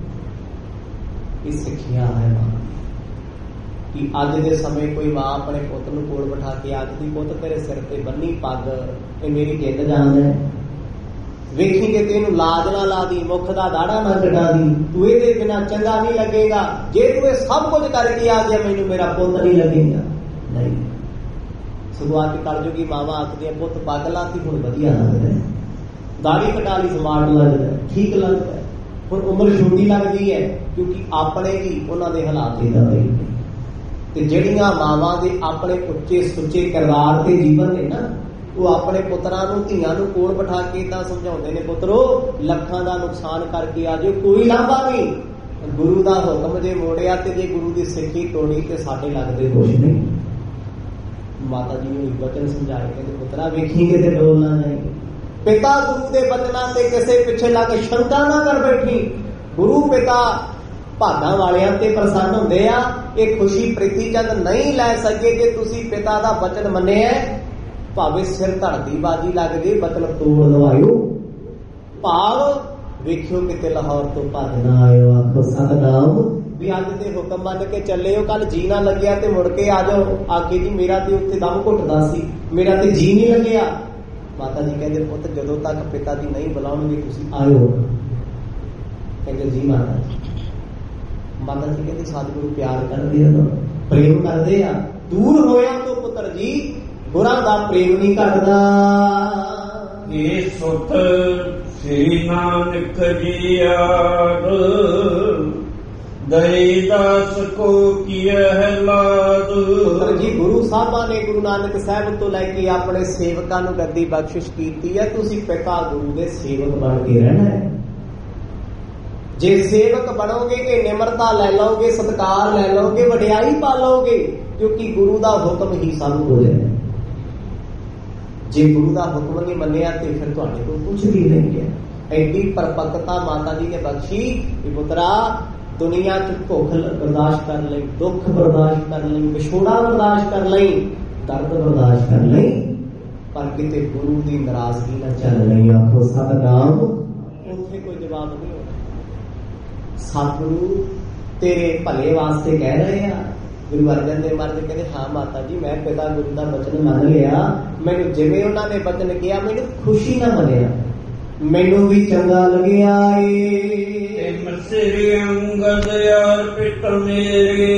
ਇਹ ਸਿੱਖਿਆ ਹੈ ਮਾਂ ਕਿ ਅੱਜ ਦੇ ਸਮੇਂ ਕੋਈ ਮਾਂ ਆਪਣੇ ਪੁੱਤ ਨੂੰ ਕੋਲ ਬਿਠਾ ਕੇ ਆਖਦੀ ਪੁੱਤ ਤੇਰੇ ਸਿਰ ਤੇ ਬੰਨੀ ਪੱਗ, ਇਹ ਮੇਰੀ ਜਿੱਦ ਜਾਨ ਹੈ, ਵੇਖੀ ਕਿ ਤੈਨੂੰ ਲਾਜ ਨਾ ਲਾ ਦੀ, ਮੁੱਖ ਦਾ ਦਾੜਾ ਨਾ ਕਟਾ ਦੀ, ਤੂੰ ਇਹਦੇ ਬਿਨਾਂ ਚੰਗਾ ਨਹੀਂ ਲੱਗੇਗਾ। ਜੇ ਤੂੰ ਇਹ ਸਭ ਕੁਝ ਕਰਕੇ ਆ ਗਿਆ ਮੈਨੂੰ ਮੇਰਾ ਪੁੱਤ ਨਹੀਂ ਲੱਗੇਗਾ। ਨਹੀਂ, ਸਗੋਂ ਆ ਕੇ ਕਲਯੁਗੀ ਮਾਵਾਂ ਆਖਦੀਆਂ ਪੁੱਤ ਪੱਗ ਲਾਤੀ ਹੁਣ ਵਧੀਆ ਲੱਗਦਾ, ਦਾੜੀ ਕਟਾ ਲਈ ਸਮਾਰਟ ਲੱਗਦਾ, ਠੀਕ ਲੱਗਦਾ। ਹੁਣ ਉਮਰ ਛੋਟੀ ਲੱਗਦੀ ਹੈ ਕਿਉਂਕਿ ਆਪਣੇ ਵੀ ਉਹਨਾਂ ਦੇ ਹਾਲਾਤ ਇਦਾਂ ਦੇ। ਤੇ ਜਿਹੜੀਆਂ ਮਾਵਾਂ ਦੇ ਆਪਣੇ ਉੱਚੇ ਸੁੱਚੇ ਕਿਰਦਾਰ ਤੇ ਜੀਵਨ ਨੇ ਨਾ, ਉਹ ਆਪਣੇ ਪੁੱਤਰਾਂ ਨੂੰ ਧੀਆਂ ਨੂੰ ਕੋਲ ਬਿਠਾ ਕੇ ਤਾਂ ਸਮਝਾਉਂਦੇ ਨੇ ਪੁੱਤਰੋ ਲੱਖਾਂ ਦਾ ਨੁਕਸਾਨ ਕਰਕੇ ਆ ਜਾਓ, ਕੋਈ ਲਾਂਭਾ ਨਹੀਂ, ਗੁਰੂ ਦਾ ਹੁਕਮ ਜੇ ਮੋੜਿਆ ਤੇ ਜੇ ਗੁਰੂ ਦੀ ਸਿੱਖੀ ਤੋੜੀ ਤੇ ਸਾਡੇ ਲੱਗਦੇ ਕੁਛ ਨਹੀਂ। ਮਾਤਾ ਜੀ ਨੂੰ ਬਚਨ ਸਮਝਾਏ, ਕਹਿੰਦੇ ਪੁੱਤਰਾ ਵੇਖੀ ਕਿਤੇ ਡੋਲ ਨਾ ਜਾਏ, ਪਿਤਾ ਗੁਰੂ ਦੇ ਬਚਨਾਂ ਤੇ ਕਿਸੇ ਪਿੱਛੇ ਲੱਗ ਸ਼ੰਕਾ ਨਾ ਕਰ ਬੈਠੀ। ਗੁਰੂ ਪਿਤਾ ਭਾਗਾਂ ਵਾਲਿਆਂ ਤੇ ਪ੍ਰਸੰਨ ਹੁੰਦੇ ਆ। ਇਹ ਖੁਸ਼ੀ ਪ੍ਰੀਤੀ ਚੰਦ ਨਹੀਂ ਲੈ ਸਕੇ ਜੇ ਤੁਸੀਂ ਪਿਤਾ ਦਾ ਬਚਨ ਮੰਨਿਆ, ਭਾਵੇਂ ਸਿਰ ਧੜਦੀ ਬਾਜੀ ਲੱਗ ਜੇ ਬਚਨ ਤੋੜ ਲਵਾਇਓ। ਭਾਵ ਵੇਖਿਓ ਕਿਤੇ ਲਾਹੌਰ ਤੋਂ ਭੱਜ ਨਾ ਆਇਓ। ਆਖੋ ਸਤਿਨਾਮ। ਵੀ ਅੱਜ ਤੇ ਹੁਕਮ ਮੰਨ ਕੇ ਚੱਲੇ ਹੋ, ਕੱਲ ਜੀ ਨਾ ਲੱਗਿਆ ਤੇ ਮੁੜ ਕੇ ਆ ਜਾਓ। ਆਕੇ ਜੀ ਮੇਰਾ ਤੇ ਉੱਥੇ ਦਮ ਘੁੱਟਦਾ ਸੀ, ਮੇਰਾ ਤੇ ਜੀ ਨਹੀਂ ਲੱਗਿਆ। ਮਾਤਾ ਜੀ ਕਹਿੰਦੇ ਪੁੱਤ ਜਦੋਂ ਤੱਕ ਪਿਤਾ ਜੀ ਨਹੀਂ ਬੁਲਾਉਣਗੇ ਤੁਸੀਂ ਆਇਓ। ਕਹਿੰਦੇ ਜੀ ਮਾਤਾ ਜੀ। ਮਾਤਾ ਜੀ ਕਹਿੰਦੇ ਸਤਿਗੁਰੂ ਪਿਆਰ ਕਰਦੇ ਆ, ਪ੍ਰੇਮ ਕਰਦੇ ਆ। ਦੂਰ ਹੋਇਆ ਤੋਂ ਪੁੱਤਰ ਜੀ ਗੁਰਾਂ ਦਾ ਪ੍ਰੇਮ ਨਹੀਂ ਕਰਦਾ। ਇਹ ਸੁਤ ਸ੍ਰੀ ਨਾਨਕ ਜੀ ਆਦ ਦਈ ਦਾਸ ਕੋ ਕੀਐ ਲਾਦ। ਪੁੱਤਰ ਜੀ ਗੁਰੂ ਸਾਹਿਬਾਂ ਨੇ ਗੁਰੂ ਨਾਨਕ ਸਾਹਿਬ ਤੋਂ ਲੈ ਕੇ ਆਪਣੇ ਸੇਵਕਾਂ ਨੂੰ ਗੱਦੀ ਬਖਸ਼ਿਸ਼ ਕੀਤੀ ਹੈ। ਤੁਸੀਂ ਪਿਤਾ ਗੁਰੂ ਦੇ ਸੇਵਕ ਬਣ ਕੇ ਰਹਿਣਾ ਹੈ। ਜੇ ਸੇਵਕ ਬਣੋਗੇ ਕਿ ਨਿਮਰਤਾ ਲੈ ਲਓਗੇ, ਸਤਿਕਾਰ ਲੈ ਲਓਗੇ, ਵਡਿਆਈ ਪਾ ਲਓਗੇ, ਕਿਉਂਕਿ ਗੁਰੂ ਦਾ ਹੁਕਮ ਹੀ ਸਭ ਕੁਝ ਹੈ। ਜੇ ਗੁਰੂ ਦਾ ਹੁਕਮ ਨਹੀਂ ਮੰਨਿਆ ਤੇ ਫਿਰ ਤੁਹਾਡੇ ਕੋਲ ਕੁਝ ਵੀ ਨਹੀਂ ਹੈ। ਐਡੀ ਪਰਪੱਕਤਾ ਮਾਤਾ ਜੀ ਨੇ ਬਖਸ਼ੀ ਕਿ ਪੁੱਤਰਾ ਦੁਨੀਆ ਚ ਭੁੱਖ ਬਰਦਾਸ਼ਤ ਕਰ ਲਈ, ਦੁੱਖ ਬਰਦਾਸ਼ਤ ਕਰ ਲਈ, ਵਿਛੋੜਾ ਬਰਦਾਸ਼ਤ ਕਰ ਲਈ, ਦਰਦ ਬਰਦਾਸ਼ਤ ਕਰ ਲਈ, ਪਰ ਕਿਤੇ ਗੁਰੂ ਦੀ ਨਾਰਾਜ਼ਗੀ ਨਾ ਚੱਲ ਲਈ। ਆਖੋ ਸਤਿਨਾਮ। ਉੱਥੇ ਕੋਈ ਜਵਾਬ ਨਹੀਂ ਹੋਣਾ। ਸਤਿਗੁਰੂ ਤੇਰੇ ਭਲੇ ਵਾਸਤੇ ਕਹਿ ਰਹੇ ਆ। ਗੁਰੂ ਅਰਜਨ ਦੇਵ ਮਹਾਰਾਜ ਕਹਿੰਦੇ ਹਾਂ ਮਾਤਾ ਜੀ ਮੈਂ ਪਿਤਾ ਗੁਰੂ ਦਾ ਬਚਨ ਮੰਨ ਲਿਆ। ਮੈਨੂੰ ਜਿਵੇਂ ਉਹਨਾਂ ਨੇ ਬਚਨ ਕਿਹਾ ਮੈਨੂੰ ਖੁਸ਼ੀ ਨਾ ਮਿਲਿਆ, ਮੈਨੂੰ ਵੀ ਚੰਗਾ ਲੱਗਿਆ ਏ। ਸ੍ਰੀ ਅੰਗਦ ਅਰਪਿਤ ਮੇਰੇ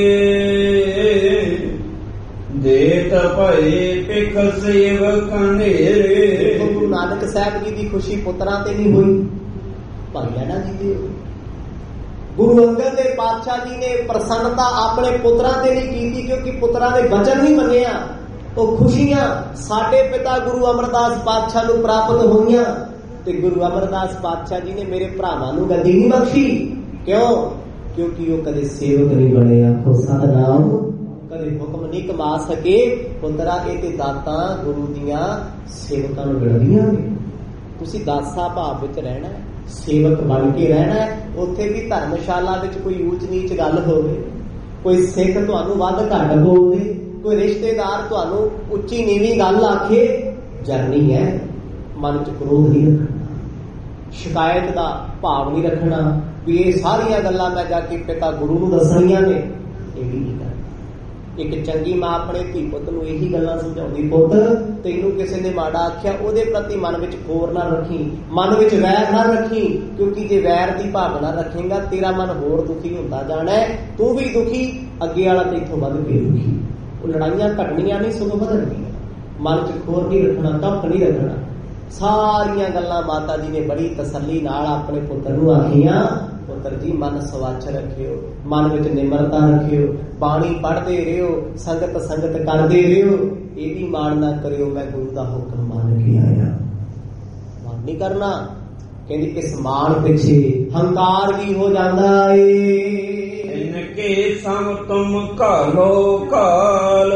ਦੇਤ ਭਏ ਪਿਖ ਸੇਵਕ ਨੇਰੇ। ਗੁਰੂ ਨਾਨਕ ਸਾਹਿਬ ਜੀ ਦੀ ਖੁਸ਼ੀ ਪੁੱਤਰਾਂ ਤੇ ਨਹੀਂ ਹੋਈ, ਭਾਈ ਲਹਿਣਾ ਜੀ ਦੀ ਹੋਈ। ਗੁਰੂ ਅੰਗਦ ਦੇ ਪਾਤਸ਼ਾਹ ਜੀ ਨੇ ਪ੍ਰਸੰਨਤਾ ਆਪਣੇ ਪੁੱਤਰਾਂ ਤੇ ਨਹੀਂ ਕੀਤੀ, ਕਿਉਂਕਿ ਪੁੱਤਰਾਂ ਦੇ ਬਚਨ ਨਹੀਂ ਮੰਨਿਆ। ਉਹ ਖੁਸ਼ੀਆਂ ਸਾਡੇ ਪਿਤਾ ਗੁਰੂ ਅਮਰਦਾਸ ਪਾਤਸ਼ਾਹ ਨੂੰ ਪ੍ਰਾਪਤ ਹੋਈਆਂ ਤੇ ਗੁਰੂ ਅਮਰਦਾਸ ਪਾਤਸ਼ਾਹ ਜੀ ਨੇ ਮੇਰੇ ਭਰਾਵਾਂ ਨੂੰ ਗੱਦੀ ਨਹੀਂ ਬਖਸ਼ੀ। ਕਿਉਂ? ਕਿਉਂਕਿ ਉਹ ਕਦੇ ਸੇਵਕ ਨਹੀਂ ਬਣੇ। ਆਖੋ ਸਤਿਨਾਮ। ਕਦੇ ਹੁਕਮ ਨਹੀਂ ਕਮਾ ਸਕੇ। ਪੁੱਤਰਾ ਇਹ ਤੇ ਦਾਤਾਂ ਗੁਰੂ ਦੀਆਂ ਸੇਵਕਾਂ ਨੂੰ ਮਿਲਦੀਆਂ ਨੇ। ਤੁਸੀਂ ਦਾਸਾ ਭਾਵ ਵਿੱਚ ਰਹਿਣਾ, ਸੇਵਕ ਬਣ ਕੇ ਰਹਿਣਾ। ਉੱਥੇ ਵੀ ਧਰਮਸ਼ਾਲਾ ਵਿੱਚ ਕੋਈ ਊਚ ਨੀਚ ਗੱਲ ਹੋਵੇ, ਕੋਈ ਸਿੱਖ ਤੁਹਾਨੂੰ ਵੱਧ ਘੱਟ ਬੋਲਦੇ, ਕੋਈ ਰਿਸ਼ਤੇਦਾਰ ਤੁਹਾਨੂੰ ਉੱਚੀ ਨੀਵੀਂ ਗੱਲ ਆਖੇ, ਜਰਨੀ ਹੈ। ਮਨ ਚ ਕ੍ਰੋਧ ਨਹੀਂ ਰੱਖਣਾ, ਸ਼ਿਕਾਇਤ ਦਾ ਭਾਵ ਨਹੀਂ ਰੱਖਣਾ ਵੀ ਇਹ ਸਾਰੀਆਂ ਗੱਲਾਂ ਮੈਂ ਜਾ ਕੇ ਪਿਤਾ ਗੁਰੂ ਨੂੰ ਦੱਸਣੀਆਂ ਨੇ। ਇਹ ਵੀ ਨਹੀਂ ਕਰਨਾ। ਇੱਕ ਚੰਗੀ ਮਾਂ ਆਪਣੇ ਧੀ ਪੁੱਤ ਨੂੰ ਇਹੀ ਗੱਲਾਂ ਸਮਝਾਉਂਦੀ, ਪੁੱਤ ਤੈਨੂੰ ਕਿਸੇ ਨੇ ਮਾੜਾ ਆਖਿਆ ਉਹਦੇ ਪ੍ਰਤੀ ਮਨ ਵਿੱਚ ਖੋਰ ਨਾ ਰੱਖੀ, ਮਨ ਵਿੱਚ ਵੈਰ ਨਾ ਰੱਖੀ, ਕਿਉਂਕਿ ਜੇ ਵੈਰ ਦੀ ਭਾਵਨਾ ਰੱਖੇਗਾ ਤੇਰਾ ਮਨ ਹੋਰ ਦੁਖੀ ਹੁੰਦਾ ਜਾਣਾ ਹੈ। ਤੂੰ ਵੀ ਦੁਖੀ, ਅੱਗੇ ਵਾਲਾ ਤੇ ਇੱਥੋਂ ਵੱਧ ਕੇ ਦੁਖੀ। ਉਹ ਲੜਾਈਆਂ ਘਟਣੀਆਂ ਨਹੀਂ ਸਗੋਂ ਵਧਣਗੀਆਂ। ਮਨ ਚ ਖੋਰ ਨਹੀਂ ਰੱਖਣਾ, ਕੱਪ ਨਹੀਂ ਰੱਖਣਾ। ਸਾਰੀਆਂ ਗੱਲਾਂ ਮਾਤਾ ਜੀ ਨੇ ਬੜੀ ਤਸੱਲੀ ਨਾਲ ਆਪਣੇ ਪੁੱਤਰ ਨੂੰ ਆਖੀਆਂ। ਪੁੱਤਰ ਜੀ ਮਨ ਸਵਾਚ ਰੱਖਿਓ, ਮਨ ਵਿੱਚ ਨਿਮਰਤਾ ਰੱਖਿਓ, ਬਾਣੀ ਪੜ੍ਹਦੇ ਰਹੋ, ਸੰਗਤ ਸੰਗਤ ਕਰਦੇ ਰਹੋ। ਇਹ ਵੀ ਮਾਣ ਨਾ ਕਰਿਓ ਮੈਂ ਗੁਰੂ ਦਾ ਹੁਕਮ ਮੰਨ ਕੇ ਆਇਆ। ਮਾਣ ਨਹੀਂ ਕਰਨਾ। ਕਹਿੰਦੀ ਇਸ ਮਾਣ ਪਿੱਛੇ ਹੰਕਾਰ ਵੀ ਹੋ ਜਾਂਦਾ ਏ। ਇਨਕੇ ਸਮ ਤੁਮ ਕਾਲੋ ਕਾਲ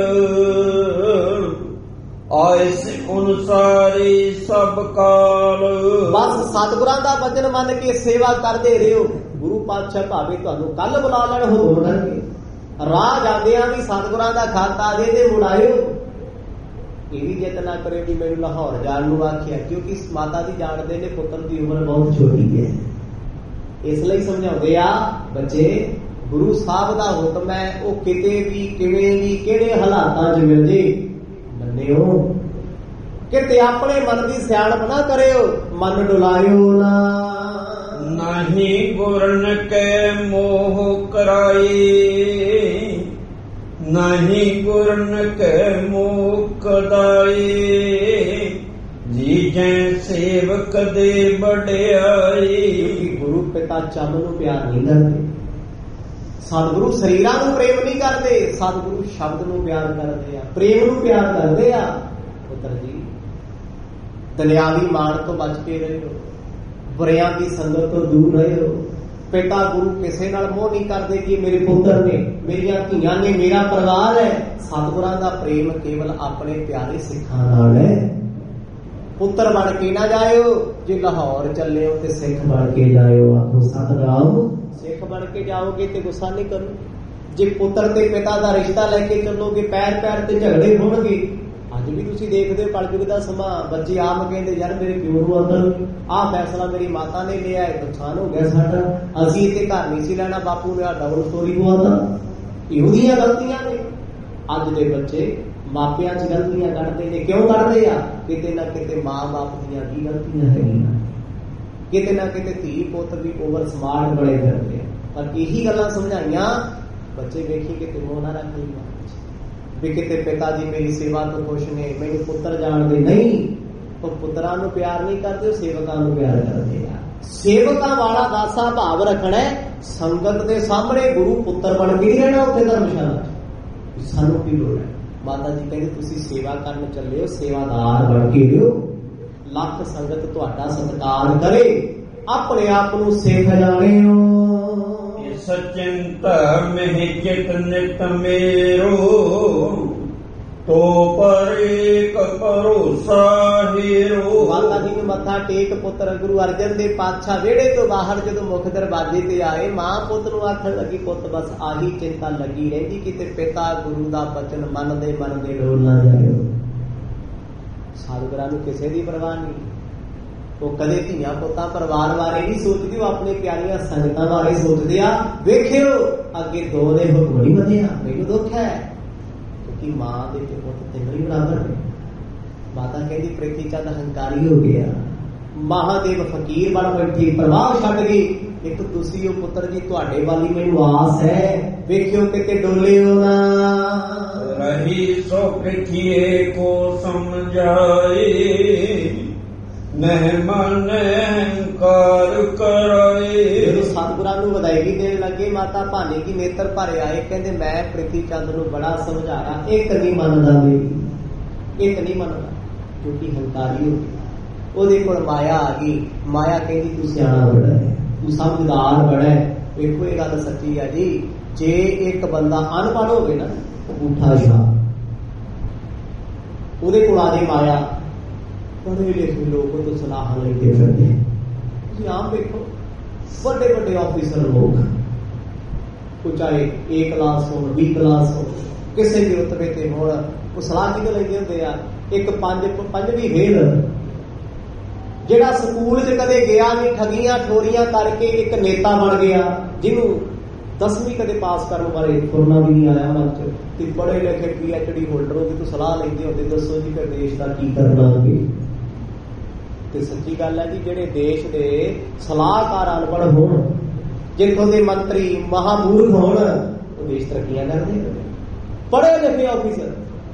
ਆਇਸ ਅਨੁਸਾਰੀ ਸਭ ਕਾਲ। ਬਸ ਸਤਿਗੁਰਾਂ ਦਾ ਵਚਨ ਮੰਨ ਕੇ ਸੇਵਾ ਕਰਦੇ ਰਹੋ। ਗੁਰੂ ਪਾਤਸ਼ਾਹ ਭਾਵੇਂ ਤੁਹਾਨੂੰ ਕੱਲ ਬੁਲਾ ਲੈਣ ਹੁਕਮ ਕਰਕੇ, ਰਾਹ ਜਾਂਦਿਆਂ ਵੀ ਸਤਿਗੁਰਾਂ ਦਾ ਖਾਤਾ ਦੇ ਤੇ ਮੁੜਾਇਓ। ਇਹ ਵੀ ਜਿੱਦ ਨਾ ਕਰੇ ਵੀ ਮੈਨੂੰ ਲਾਹੌਰ ਜਾਣ ਨੂੰ ਆਖਿਆ, ਕਿਉਂਕਿ ਮਾਤਾ ਜੀ ਜਾਣਦੇ ਨੇ ਪੁੱਤਰ ਦੀ ਉਮਰ ਬਹੁਤ ਛੋਟੀ ਹੈ। ਇਸ ਲਈ ਸਮਝਾਉਂਦੇ ਆ ਬੱਚੇ ਗੁਰੂ ਸਾਹਿਬ ਦਾ ਹੁਕਮ ਹੈ, ਉਹ ਕਿਤੇ ਵੀ ਕਿਵੇਂ ਵੀ ਕਿਹੜੇ ਹਾਲਾਤਾਂ 'ਚ ਮਿਲ ਜੇ ਮੰਨਿਓ। ਕਿਤੇ ਆਪਣੇ ਮਨ ਦੀ ਸਿਆਣਪ ਨਾ ਕਰਿਓ, ਮਨ ਡੁਲਾਇਓ ਨਾ। ਨਹੀਂ ਗੁਰਨ ਕੈ ਮੋਹ ਕਰਾਈ, ਨਹੀਂ ਗੁਰਨ ਕੈ ਮੋਹ ਕਦਾਈ, ਜੀ ਜੈ ਸੇਵਕ ਦੇ ਵਡਿਆਈ। ਗੁਰੂ ਪਿਤਾ ਚੰਮ ਨੂੰ ਪਿਆਰ ਨਹੀਂ ਕਰਦੇ, ਸਤਿਗੁਰੂ ਸਰੀਰਾਂ ਨੂੰ ਪ੍ਰੇਮ ਨਹੀਂ ਕਰਦੇ, ਸਤਿਗੁਰੂ ਸ਼ਬਦ ਨੂੰ ਪਿਆਰ ਕਰਦੇ ਆ, ਪ੍ਰੇਮ ਨੂੰ ਪਿਆਰ ਕਰਦੇ ਆ। ਪੁੱਤਰ ਜੀ ਦਲਿਆਵੀ ਮਾਣ ਤੋਂ ਬਚ ਕੇ ਰਹੋ, ਬੁਰਿਆਂ ਦੀ ਸੰਗਤ ਤੋਂ ਦੂਰ ਰਹੋ। ਪਿਤਾ ਗੁਰੂ ਕਿਸੇ ਨਾਲ ਮੋਹ ਨਹੀਂ ਕਰਦੇ ਕਿ ਮੇਰੇ ਪੁੱਤਰ ਨੇ, ਮੇਰੀਆਂ ਧੀਆਂ ਨੇ, ਮੇਰਾ ਪਰਿਵਾਰ ਹੈ। ਸਤਿਗੁਰਾਂ ਦਾ ਪ੍ਰੇਮ ਕੇਵਲ ਆਪਣੇ ਪਿਆਰੇ ਸਿੱਖਾਂ ਨਾਲ ਹੈ। ਪੁੱਤਰ ਬਣ ਕੇ ਨਾ ਜਾਇਓ, ਜੇ ਲਾਹੌਰ ਚੱਲਿਓ ਤੇ ਸਿੱਖ ਬਣ ਕੇ ਜਾਇਓ। ਆਖੋ ਸਤਿਨਾਮ। ਸਿੱਖ ਬਣ ਕੇ ਜਾਓਗੇ ਤੇ ਗੁੱਸਾ ਨਹੀਂ ਕਰੋ। ਜੇ ਪੁੱਤਰ ਤੇ ਪਿਤਾ ਦਾ ਰਿਸ਼ਤਾ ਲੈ ਕੇ ਚੱਲੋਗੇ ਪੈਰ ਪੈਰ ਤੇ ਝਗੜੇ ਹੋਣਗੇ। ਅੱਜ ਅੱਜ ਵੀ ਤੁਸੀਂ ਦੇਖਦੇ ਹੋ ਕਲਯੁਗ ਦਾ ਸਮਾਂ, ਬੱਚੇ ਆਪ ਕਹਿੰਦੇ ਯਾਰ ਮੇਰੇ ਪਿਓ ਨੂੰ ਅਕਲ, ਆਹ ਫੈਸਲਾ ਮੇਰੀ ਮਾਤਾ ਨੇ ਲਿਆ, ਇਹ ਨੁਕਸਾਨ ਹੋ ਗਿਆ ਸਾਡਾ, ਅਸੀਂ ਇੱਥੇ ਘਰ ਨਹੀਂ ਸੀ ਲੈਣਾ, ਬਾਪੂ ਨੇ ਡਬਲ ਸਟੋਰੀ ਪਵਾਤਾ। ਇਹੋ ਜਿਹੀਆਂ ਗਲਤੀਆਂ ਨੇ। ਅੱਜ ਦੇ ਬੱਚੇ ਮਾਪਿਆਂ 'ਚ ਗਲਤੀਆਂ ਕੱਢਦੇ ਨੇ। ਕਿਉਂ ਕੱਢਦੇ ਆ? ਕਿਤੇ ਨਾ ਕਿਤੇ ਮਾਂ ਬਾਪ ਦੀਆਂ ਵੀ ਗਲਤੀਆਂ ਹੈਗੀਆਂ, ਕਿਤੇ ਨਾ ਕਿਤੇ ਧੀ ਪੁੱਤ ਵੀ ਓਵਰ ਸਮਾਰਟ ਬਣੇ ਫਿਰਦੇ ਆ। ਪਰ ਇਹੀ ਗੱਲਾਂ ਸਮਝਾਈਆਂ, ਬੱਚੇ ਵੇਖੀ ਕਿਤੇ ਮੋਹ ਨਾ ਰੱਖ ਲਈ ਵੀ ਕਿਤੇ ਪਿਤਾ ਜੀ ਮੇਰੀ ਸੇਵਾ ਤੋਂ ਖੁਸ਼ ਨੇ, ਮੈਨੂੰ ਪੁੱਤਰ ਜਾਣਦੇ ਨਹੀਂ। ਉਹ ਪੁੱਤਰਾਂ ਨੂੰ ਪਿਆਰ ਨਹੀਂ ਕਰਦੇ, ਉਹ ਸੇਵਕਾਂ ਨੂੰ ਪਿਆਰ ਕਰਦੇ ਆ। ਸੇਵਕਾਂ ਵਾਲਾ ਦਾਸਾ ਭਾਵ ਰੱਖਣਾ, ਸੰਗਤ ਦੇ ਸਾਹਮਣੇ ਗੁਰੂ ਪੁੱਤਰ ਬਣ ਕੇ ਰਹਿਣਾ ਉੱਥੇ ਧਰਮਸ਼ਾਲਾ। ਸਾਨੂੰ ਕੀ ਲੋੜ ਹੈ? ਮਾਤਾ ਜੀ ਕਹਿੰਦੇ ਤੁਸੀਂ ਸੇਵਾ ਕਰਨ ਚੱਲੇ ਹੋ, ਸੇਵਾਦਾਰ ਬਣ ਕੇ ਰਹੋ। ਲੱਖ ਸੰਗਤ ਤੁਹਾਡਾ ਸਤਿਕਾਰ ਕਰੇ, ਆਪਣੇ ਆਪ ਨੂੰ ਸਿੱਖ ਜਾਣੇ ਹੋ। ਸਚਿੰਤ ਮਹਿ ਚਿਤ ਨਿਤ ਮੇਰੋ, ਤੋ ਪਰ ਏਕ ਭਰੋਸਾ ਹੀਰੋ। ਮਾਤਾ ਜੀ ਨੂੰ ਮੱਥਾ ਟੇਕ ਪੁੱਤਰ ਗੁਰੂ ਅਰਜਨ ਦੇਵ ਪਾਤਸ਼ਾਹ ਵਿਹੜੇ ਤੋਂ ਬਾਹਰ ਜਦੋਂ ਮੁੱਖ ਦਰਵਾਜ਼ੇ ਤੇ ਆਏ, ਮਾਂ ਪੁੱਤ ਨੂੰ ਆਖਣ ਲੱਗੀ, ਪੁੱਤ ਬਸ ਆਹੀ ਚਿੰਤਾ ਲੱਗੀ ਰਹਿੰਦੀ ਕਿਤੇ ਪਿਤਾ ਗੁਰੂ ਦਾ ਬਚਨ ਮੰਨਦੇ ਮੰਨਦੇ ਡੋਲ ਨਾ ਜਾਇਓ। ਸਾਧੂਆਂ ਨੂੰ ਕਿਸੇ ਦੀ ਪਰਵਾਹ ਨਹੀਂ, ਉਹ ਕਦੇ ਧੀਆਂ ਪੁੱਤਾਂ ਪਰਿਵਾਰ ਬਾਰੇ ਨਹੀਂ ਸੋਚਦੇ, ਉਹ ਆਪਣੇ ਪਿਆਰੀਆਂ ਸੰਗਤਾਂ ਬਾਰੇ ਸੋਚਦੇ ਆ। ਵੇਖਿਓ ਅੱਗੇ ਦੋ ਦੇ ਹੁਕਮ ਨਹੀਂ ਵਧਿਆ, ਮੈਨੂੰ ਦੁੱਖ ਹੈ ਕਿ ਮਾਂ ਦੇ ਤੇ ਪੁੱਤ ਤਿੰਨੋਂ ਹੀ ਬਰਾਬਰ ਨੇ। ਮਾਤਾ ਕਹਿੰਦੀ ਪ੍ਰੀਤੀ ਚੰਦ ਹੰਕਾਰੀ ਹੋ ਗਿਆ, ਮਹਾਦੇਵ ਫਕੀਰ ਬਣ ਬੈਠੀ, ਪਰਵਾਹ ਛੱਡ ਗਈ। ਇੱਕ ਤੁਸੀਂ ਉਹ ਪੁੱਤਰ ਜੀ, ਤੁਹਾਡੇ ਵਾਲੀ ਮੈਨੂੰ ਆਸ ਹੈ, ਵੇਖਿਓ ਕਿਤੇ ਡੋਲਿਓ ਨਾ। ਰਹੀ ਸੋ ਪ੍ਰਿਥੀਏ ਕੋ ਸਮਝਾਏ, ਮਹਿਮਾਨ ਹੰਕਾਰ ਕਰਾਏ। ਜਦੋਂ ਸਤਿਗੁਰਾਂ ਨੂੰ ਵਧਾਈ ਦੇਣ ਲੱਗੇ, ਮਾਤਾ ਭਾਨੀ ਕੀ ਨੇਤਰ ਭਰੇ ਆਏ, ਕਹਿੰਦੇ ਮੈਂ ਪ੍ਰੀਤੀ ਚੰਦ ਨੂੰ ਬੜਾ ਸਮਝਾਇਆ, ਇੱਕ ਨਹੀਂ ਮੰਨਦਾ, ਮੇਰੀ ਇੱਕ ਨਹੀਂ ਮੰਨਦਾ, ਕਿਉਂਕਿ ਹੰਕਾਰੀ ਹੋ ਗਿਆ। ਉਹਦੇ ਕੋਲ ਮਾਇਆ ਆ ਗਈ, ਮਾਇਆ ਕਹਿੰਦੀ ਤੂੰ ਸਿਆਣਾ ਬੜਾ ਹੈ, ਤੂੰ ਸਮਝਦਾਰ ਬੜਾ ਹੈ। ਵੇਖੋ ਇਹ ਗੱਲ ਸੱਚੀ ਹੈ ਜੀ, ਜੇ ਇੱਕ ਬੰਦਾ ਅਨਪੜ੍ਹ ਹੋਵੇ ਨਾ, ਅੰਗੂਠਾ ਛਾਪ, ਉਹਦੇ ਕੋਲ ਆ ਜੇ ਮਾਇਆ, ਪੜ੍ਹੇ ਲਿਖੇ ਲੋਕ ਤੋਂ ਸਲਾਹ ਲੈ ਕੇ ਫਿਰਦੇ। ਤੁਸੀਂ ਆਪ ਵੇਖੋ ਵੱਡੇ ਵੱਡੇ ਆਫਿਸਰ ਲੋਕ, ਉਹ ਚਾਹੇ ਏ ਕਲਾਸ ਹੋਣ, ਬੀ ਕਲਾਸ ਹੋਣ, ਕਿਸੇ ਵੀ ਰੁਤਬੇ ਤੇ ਹੋਣ, ਉਹ ਸਲਾਹ ਕਿਹਦੇ ਲੈਂਦੇ ਹੁੰਦੇ ਆ? ਇੱਕ ਪੰਜ ਪੰਜਵੀਂ ਫੇਲ ਜਿਹੜਾ ਸਕੂਲ 'ਚ ਕਦੇ ਗਿਆ ਨਹੀਂ, ਠਗੀਆਂ ਠੋਰੀਆਂ ਕਰਕੇ ਇੱਕ ਨੇਤਾ ਬਣ ਗਿਆ, ਜਿਹਨੂੰ ਦਸਵੀਂ ਕਦੇ ਪਾਸ ਕਰਨ ਵਾਲੇ ਫੁਰਨਾ ਵੀ ਨਹੀਂ ਆਇਆ ਮਨ 'ਚ, ਤੇ ਪੜ੍ਹੇ ਲਿਖੇ ਪੀ ਐਚ ਡੀ ਹੋਲਡਰ ਉਹਦੇ ਤੋਂ ਸਲਾਹ ਲੈਂਦੇ ਹੁੰਦੇ, ਦੱਸੋ ਜੀ ਫਿਰ ਦੇਸ਼ ਦਾ ਕੀ ਕਰਨਾ ਅੱਗੇ। ਤੇ ਸੱਚੀ ਗੱਲ ਹੈ ਜੀ, ਜਿਹੜੇ ਦੇਸ਼ ਦੇ ਸਲਾਹਕਾਰ ਅਨਪੜ੍ਹ ਹੋਣ, ਜਿੱਥੋਂ ਦੇ ਮੰਤਰੀ ਮਹਾਮੂਰਖ ਹੋਣ, ਉਹ ਦੇਸ਼ ਤਰੱਕੀਆਂ ਕਰਦੇ। ਪੜ੍ਹੇ ਲਿਖੇ ਆਫਿਸਰ,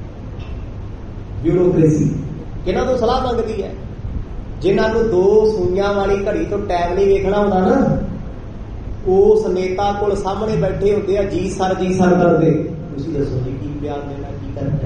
ਬਿਊਰੋਕ੍ਰੇਸੀ ਕਿਹਨਾਂ ਤੋਂ ਸਲਾਹ ਮੰਗਦੀ ਹੈ? ਜਿਨ੍ਹਾਂ ਨੂੰ ਦੋ ਸੂਈਆਂ ਵਾਲੀ ਘੜੀ ਤੋਂ ਟਾਈਮ ਨਹੀਂ ਵੇਖਣਾ ਹੁੰਦਾ ਨਾ, ਉਸ ਨੇਤਾ ਕੋਲ ਸਾਹਮਣੇ ਬੈਠੇ ਹੁੰਦੇ ਆ, ਜੀ ਸਰ ਜੀ ਸਰ ਕਰਦੇ। ਤੁਸੀਂ ਦੱਸੋ ਜੀ ਕੀ ਬਿਆਨ ਦੇਣਾ, ਕੀ ਕਰਨਾ?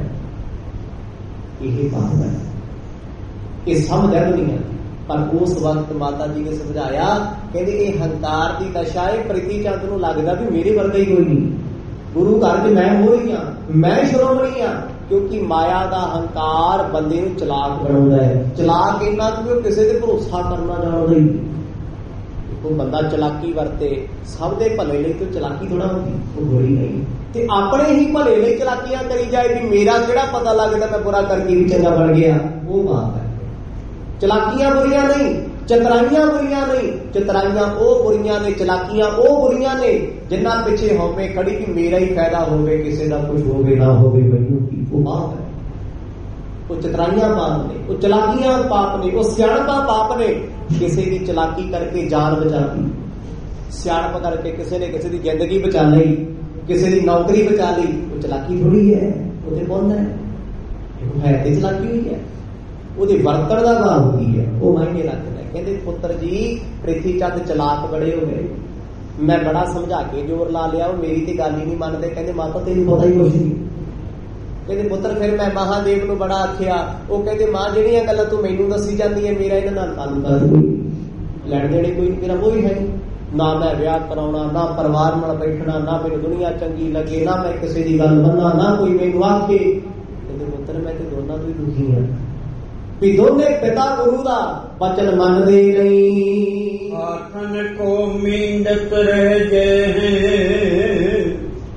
ਇਹ ਬਾਤ ਹੈ, ਇਹ ਸਮਝ ਹੈ ਦੁਨੀਆ। ਪਰ ਉਸ ਵਕਤ ਮਾਤਾ ਜੀ ਨੇ ਸਮਝਾਇਆ, ਕਹਿੰਦੇ ਇਹ ਹੰਕਾਰ ਦੀ ਦਸ਼ਾ ਹੈ। ਪ੍ਰੀਤੀ ਚੰਦ ਨੂੰ ਲੱਗਦਾ ਵੀ ਮੇਰੇ ਵਰਗਾ ਹੀ ਕੋਈ ਨਹੀਂ, ਗੁਰੂ ਘਰ 'ਚ ਮੈਂ ਹੋ ਰਹੀ ਹਾਂ, ਮੈਂ ਸ਼੍ਰੋਮਣੀ ਹਾਂ, ਕਿਉਂਕਿ ਮਾਇਆ ਦਾ ਹੰਕਾਰ ਬੰਦੇ ਨੂੰ ਚਲਾਕ ਬਣਾਉਂਦਾ ਹੈ। ਚਲਾਕ ਇੰਨਾ ਕਿ ਉਹ ਕਿਸੇ ਤੇ ਭਰੋਸਾ ਕਰਨਾ ਜਾਣਦਾ ਹੀ। ਉਹ ਬੰਦਾ ਚਲਾਕੀ ਵਰਤੇ ਸਭ ਦੇ ਭਲੇ ਲਈ, ਤੋਂ ਚਲਾਕੀ ਥੋੜਾ ਹੁੰਦੀ, ਉਹ ਬੁਰੀ ਨਹੀਂ। ਤੇ ਆਪਣੇ ਹੀ ਭਲੇ ਲਈ ਚਲਾਕੀਆਂ ਕਰੀ ਜਾਏ ਵੀ ਮੇਰਾ ਕਿਹੜਾ ਪਤਾ ਲੱਗਦਾ ਮੈਂ ਬੁਰਾ ਕਰਕੇ ਵੀ ਚੰਗਾ ਬਣ ਗਿਆ, ਉਹ ਬਾਤ ਹੈ। ਚਲਾਕੀਆਂ ਬੁਰੀਆਂ ਨਹੀਂ, ਚਤਰਾਈਆਂ ਬੁਰੀਆਂ ਨਹੀਂ। ਚਤਰਾਈਆਂ ਉਹ ਬੁਰੀਆਂ ਨੇ, ਚਲਾਕੀਆਂ ਉਹ ਬੁਰੀਆਂ ਨੇ ਜਿੰਨਾ ਪਿੱਛੇ ਹੋਵੇ ਖੜੀ ਕਿ ਮੇਰਾ ਹੀ ਫਾਇਦਾ ਹੋਵੇ, ਕਿਸੇ ਦਾ ਕੁਝ ਹੋਵੇ ਨਾ ਹੋਵੇ, ਮੈਨੂੰ ਕੀ, ਉਹ ਬਾਤ ਹੈ। ਉਹ ਚਤਰਾਈਆਂ ਪਾਪ ਨੇ, ਉਹ ਚਲਾਕੀਆਂ ਪਾਪ ਨੇ, ਉਹ ਸਿਆਣਪਾਂ ਪਾਪ ਨੇ। ਕਿਸੇ ਦੀ ਚਲਾਕੀ ਕਰਕੇ ਜਾਨ ਬਚਾਤੀ, ਸਿਆਣਪ ਕਰਕੇ ਕਿਸੇ ਨੇ ਕਿਸੇ ਦੀ ਜ਼ਿੰਦਗੀ ਬਚਾ ਲਈ, ਕਿਸੇ ਦੀ ਨੌਕਰੀ ਬਚਾ ਲਈ, ਉਹ ਚਲਾਕੀ ਥੋੜੀ ਹੈ, ਉਹਦੇ ਪੁੰਨ ਹੈ, ਹੈ ਤੇ ਚਲਾਕੀ ਹੋਈ ਹੈ। ਉਹਦੇ ਵਰਤਣ ਦਾ ਭਾਵ ਹੁੰਦੀ ਹੈ, ਉਹ ਮਾਇਨੇ ਰੱਖਦਾ। ਕਹਿੰਦੇ ਪੁੱਤਰ ਜੀ ਪ੍ਰਿਥੀ ਚੰਦ ਚਲਾਕ ਬੜੇ ਹੋ ਗਏ, ਮੈਂ ਬੜਾ ਸਮਝਾ ਕੇ ਜ਼ੋਰ ਲਾ ਲਿਆ, ਉਹ ਮੇਰੀ ਤੇ ਗੱਲ ਹੀ ਨਹੀਂ ਮੰਨਦੇ। ਕਹਿੰਦੇ ਮਾਤਾ ਤੈਨੂੰ ਪਤਾ ਹੀ ਕੁਛ ਨਹੀਂ। ਕਹਿੰਦੇ ਪੁੱਤਰ ਫਿਰ ਮੈਂ ਮਹਾਦੇਵ ਨੂੰ ਬੜਾ ਆਖਿਆ, ਉਹ ਕਹਿੰਦੇ ਮਾਂ ਜਿਹੜੀਆਂ ਗੱਲਾਂ ਤੂੰ ਮੈਨੂੰ ਦੱਸੀ ਜਾਂਦੀ ਹੈ, ਮੇਰਾ ਇਹਨਾਂ ਨਾਲ ਤਾਲੁਕਾਤ ਕੋਈ ਲੈਣ ਦੇਣੇ ਕੋਈ ਨਹੀਂ, ਮੇਰਾ ਕੋਈ ਹੈ ਨਹੀਂ, ਨਾ ਮੈਂ ਵਿਆਹ ਕਰਾਉਣਾ, ਨਾ ਪਰਿਵਾਰ ਨਾਲ ਬੈਠਣਾ, ਨਾ ਮੈਨੂੰ ਦੁਨੀਆ ਚੰਗੀ ਲੱਗੇ, ਨਾ ਮੈਂ ਕਿਸੇ ਦੀ ਗੱਲ ਮੰਨਾਂ, ਨਾ ਕੋਈ ਮੈਨੂੰ ਆਖੇ। ਕਹਿੰਦੇ ਪੁੱਤਰ ਮੈਂ ਤੇ ਦੋਨਾਂ ਤੋਂ ਹੀ ਦੁਖੀ ਹਾਂ ਵੀ ਦੋਨੇ ਪਿਤਾ ਗੁਰੂ ਦਾ ਬਚਨ ਮੰਨਦੇ ਨਹੀਂ। ਆਖਣ ਕੋ ਮੀਂਡਤ ਰਹਿ ਜੇ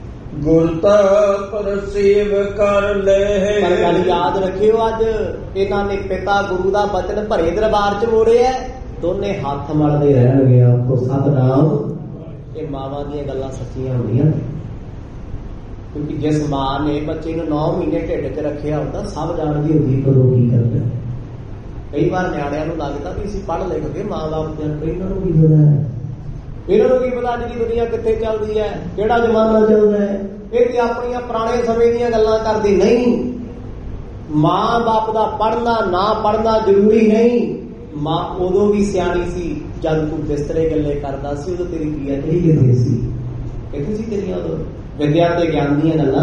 ਗੁਰਤਾ ਪਰਸੀਵ ਕਰ ਲੈ। ਪਰ ਗੱਲ ਯਾਦ ਰੱਖਿਓ, ਅੱਜ ਇਹਨਾਂ ਨੇ ਪਿਤਾ ਗੁਰੂ ਦਾ ਬਚਨ ਭਰੇ ਦਰਬਾਰ ਚ ਮੋੜਿਆ, ਦੋਨੇ ਹੱਥ ਮਲਦੇ ਰਹਿਣਗੇ। ਆਖੋ ਸਤਿਨਾਮ। ਇਹ ਮਾਵਾਂ ਦੀਆਂ ਗੱਲਾਂ ਸੱਚੀਆਂ ਹੁੰਦੀਆਂ ਨੇ, ਕਿਉਂਕਿ ਜਿਸ ਮਾਂ ਨੇ ਬੱਚੇ ਨੂੰ ਨੌ ਮਹੀਨੇ ਢਿੱਡ 'ਚ ਰੱਖਿਆ ਹੁੰਦਾ, ਸਭ ਜਾਣਦੀ ਹੁੰਦੀ ਕਦੋਂ ਕੀ ਕਰਦਾ। ਕਈ ਵਾਰ ਨਿਆਣਿਆਂ ਨੂੰ ਲੱਗਦਾ ਵੀ ਅਸੀਂ ਪੜ੍ਹ ਲਿਖ ਕੇ ਮਾਂ ਬਾਪ ਦੇ, ਇਹਨਾਂ ਨੂੰ ਕੀ ਪਤਾ ਹੈ, ਇਹਨਾਂ ਨੂੰ ਕੀ ਪਤਾ ਅੱਜ ਦੀ ਦੁਨੀਆ ਕਿੱਥੇ ਚੱਲਦੀ ਹੈ, ਕਿਹੜਾ ਜ਼ਮਾਨਾ ਚੱਲਦਾ ਹੈ। ਇਹ ਤੇ ਆਪਣੀਆਂ ਪੁਰਾਣੇ ਸਮੇਂ ਦੀਆਂ ਗੱਲਾਂ ਕਰਦੀ। ਨਹੀਂ, ਮਾਂ ਬਾਪ ਦਾ ਪੜ੍ਹਨਾ ਨਾ ਪੜ੍ਹਨਾ ਜ਼ਰੂਰੀ ਨਹੀਂ। ਮਾਂ ਉਦੋਂ ਵੀ ਸਿਆਣੀ ਸੀ ਜਦ ਤੂੰ ਬਿਸਤਰੇ ਗੱਲੇ ਕਰਦਾ ਸੀ, ਉਦੋਂ ਤੇਰੀ ਪੀਆ ਕਿਹੜੀ ਕਿੱਥੇ ਸੀ, ਕਿੱਥੇ ਸੀ ਤੇਰੀਆਂ ਉਦੋਂ ਵਿਦਿਆ ਤੇ ਗਿਆਨ ਦੀਆਂ ਗੱਲਾਂ।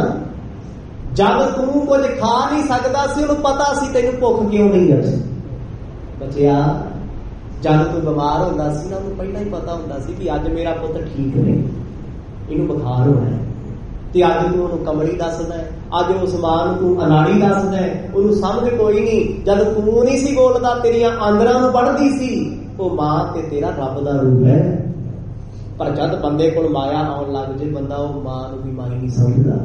ਜਦ ਤੂੰ ਕੁਝ ਖਾ ਨਹੀਂ ਸਕਦਾ ਸੀ, ਉਹਨੂੰ ਪਤਾ ਸੀ ਤੈਨੂੰ ਭੁੱਖ ਕਿਉਂ ਨਹੀਂ ਲੱਗੀ। ਬੱਚਿਆ, ਜਦ ਤੂੰ ਬਿਮਾਰ ਹੁੰਦਾ ਸੀ ਨਾ, ਉਹਨੂੰ ਪਹਿਲਾਂ ਹੀ ਪਤਾ ਹੁੰਦਾ ਸੀ ਕਿ ਅੱਜ ਮੇਰਾ ਪੁੱਤ ਠੀਕ ਨਹੀਂ, ਇਹਨੂੰ ਬੁਖਾਰ ਹੋਣਾ ਹੈ, ਤੇ ਅੱਜ ਤੂੰ ਉਹਨੂੰ ਕਮੜੀ ਦੱਸਦਾ ਹੈ, ਅੱਜ ਉਸ ਮਾਂ ਨੂੰ ਤੂੰ ਅਨਾੜੀ ਦੱਸਦਾ ਹੈ। ਉਹਨੂੰ ਸਮਝ ਕੋਈ ਨਹੀਂ, ਜਦ ਤੂੰ ਨਹੀਂ ਸੀ ਬੋਲਦਾ, ਤੇਰੀਆਂ ਆਂਦਰਾਂ ਨੂੰ ਪੜ੍ਹਦੀ ਸੀ। ਉਹ ਮਾਂ ਤੇ ਤੇਰਾ ਰੱਬ ਦਾ ਰੂਪ ਹੈ। ਪਰ ਜਦ ਬੰਦੇ ਕੋਲ ਮਾਇਆ ਆਉਣ ਲੱਗ ਜੇ, ਬੰਦਾ ਉਹ ਮਾਂ ਨੂੰ ਵੀ ਮਾਂ ਨਹੀਂ ਸਮਝਦਾ।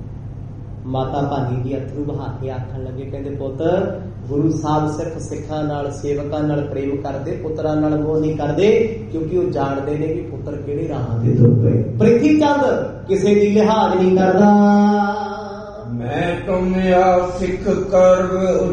ਮਾਤਾ ਭਾਨੀ ਦੀ ਅਥਰੂ ਬਹਾ ਕੇ ਆਖਣ ਲੱਗੇ, ਕਹਿੰਦੇ ਪੁੱਤ, ਗੁਰੂ ਸਾਹਿਬ ਸਿਰਫ ਸਿੱਖਾਂ ਨਾਲ, ਸੇਵਕਾਂ ਨਾਲ ਪ੍ਰੇਮ ਕਰਦੇ, ਪੁੱਤਰਾਂ ਨਾਲ ਮੋਹ ਨਹੀਂ ਕਰਦੇ, ਕਿਉਂਕਿ ਉਹ ਜਾਣਦੇ ਨੇ ਕਿ ਪੁੱਤਰ ਕਿਹੜੇ ਰਾਹਾਂ ਤੇ ਤੁਰ ਪਏ। ਪ੍ਰਿਥੀ ਚੰਦ ਕਿਸੇ ਦੀ ਲਿਹਾਜ਼ ਨਹੀਂ ਕਰਦਾ। ਮੈਂ ਤੁਮ ਆ ਸਿੱਖ ਕਰ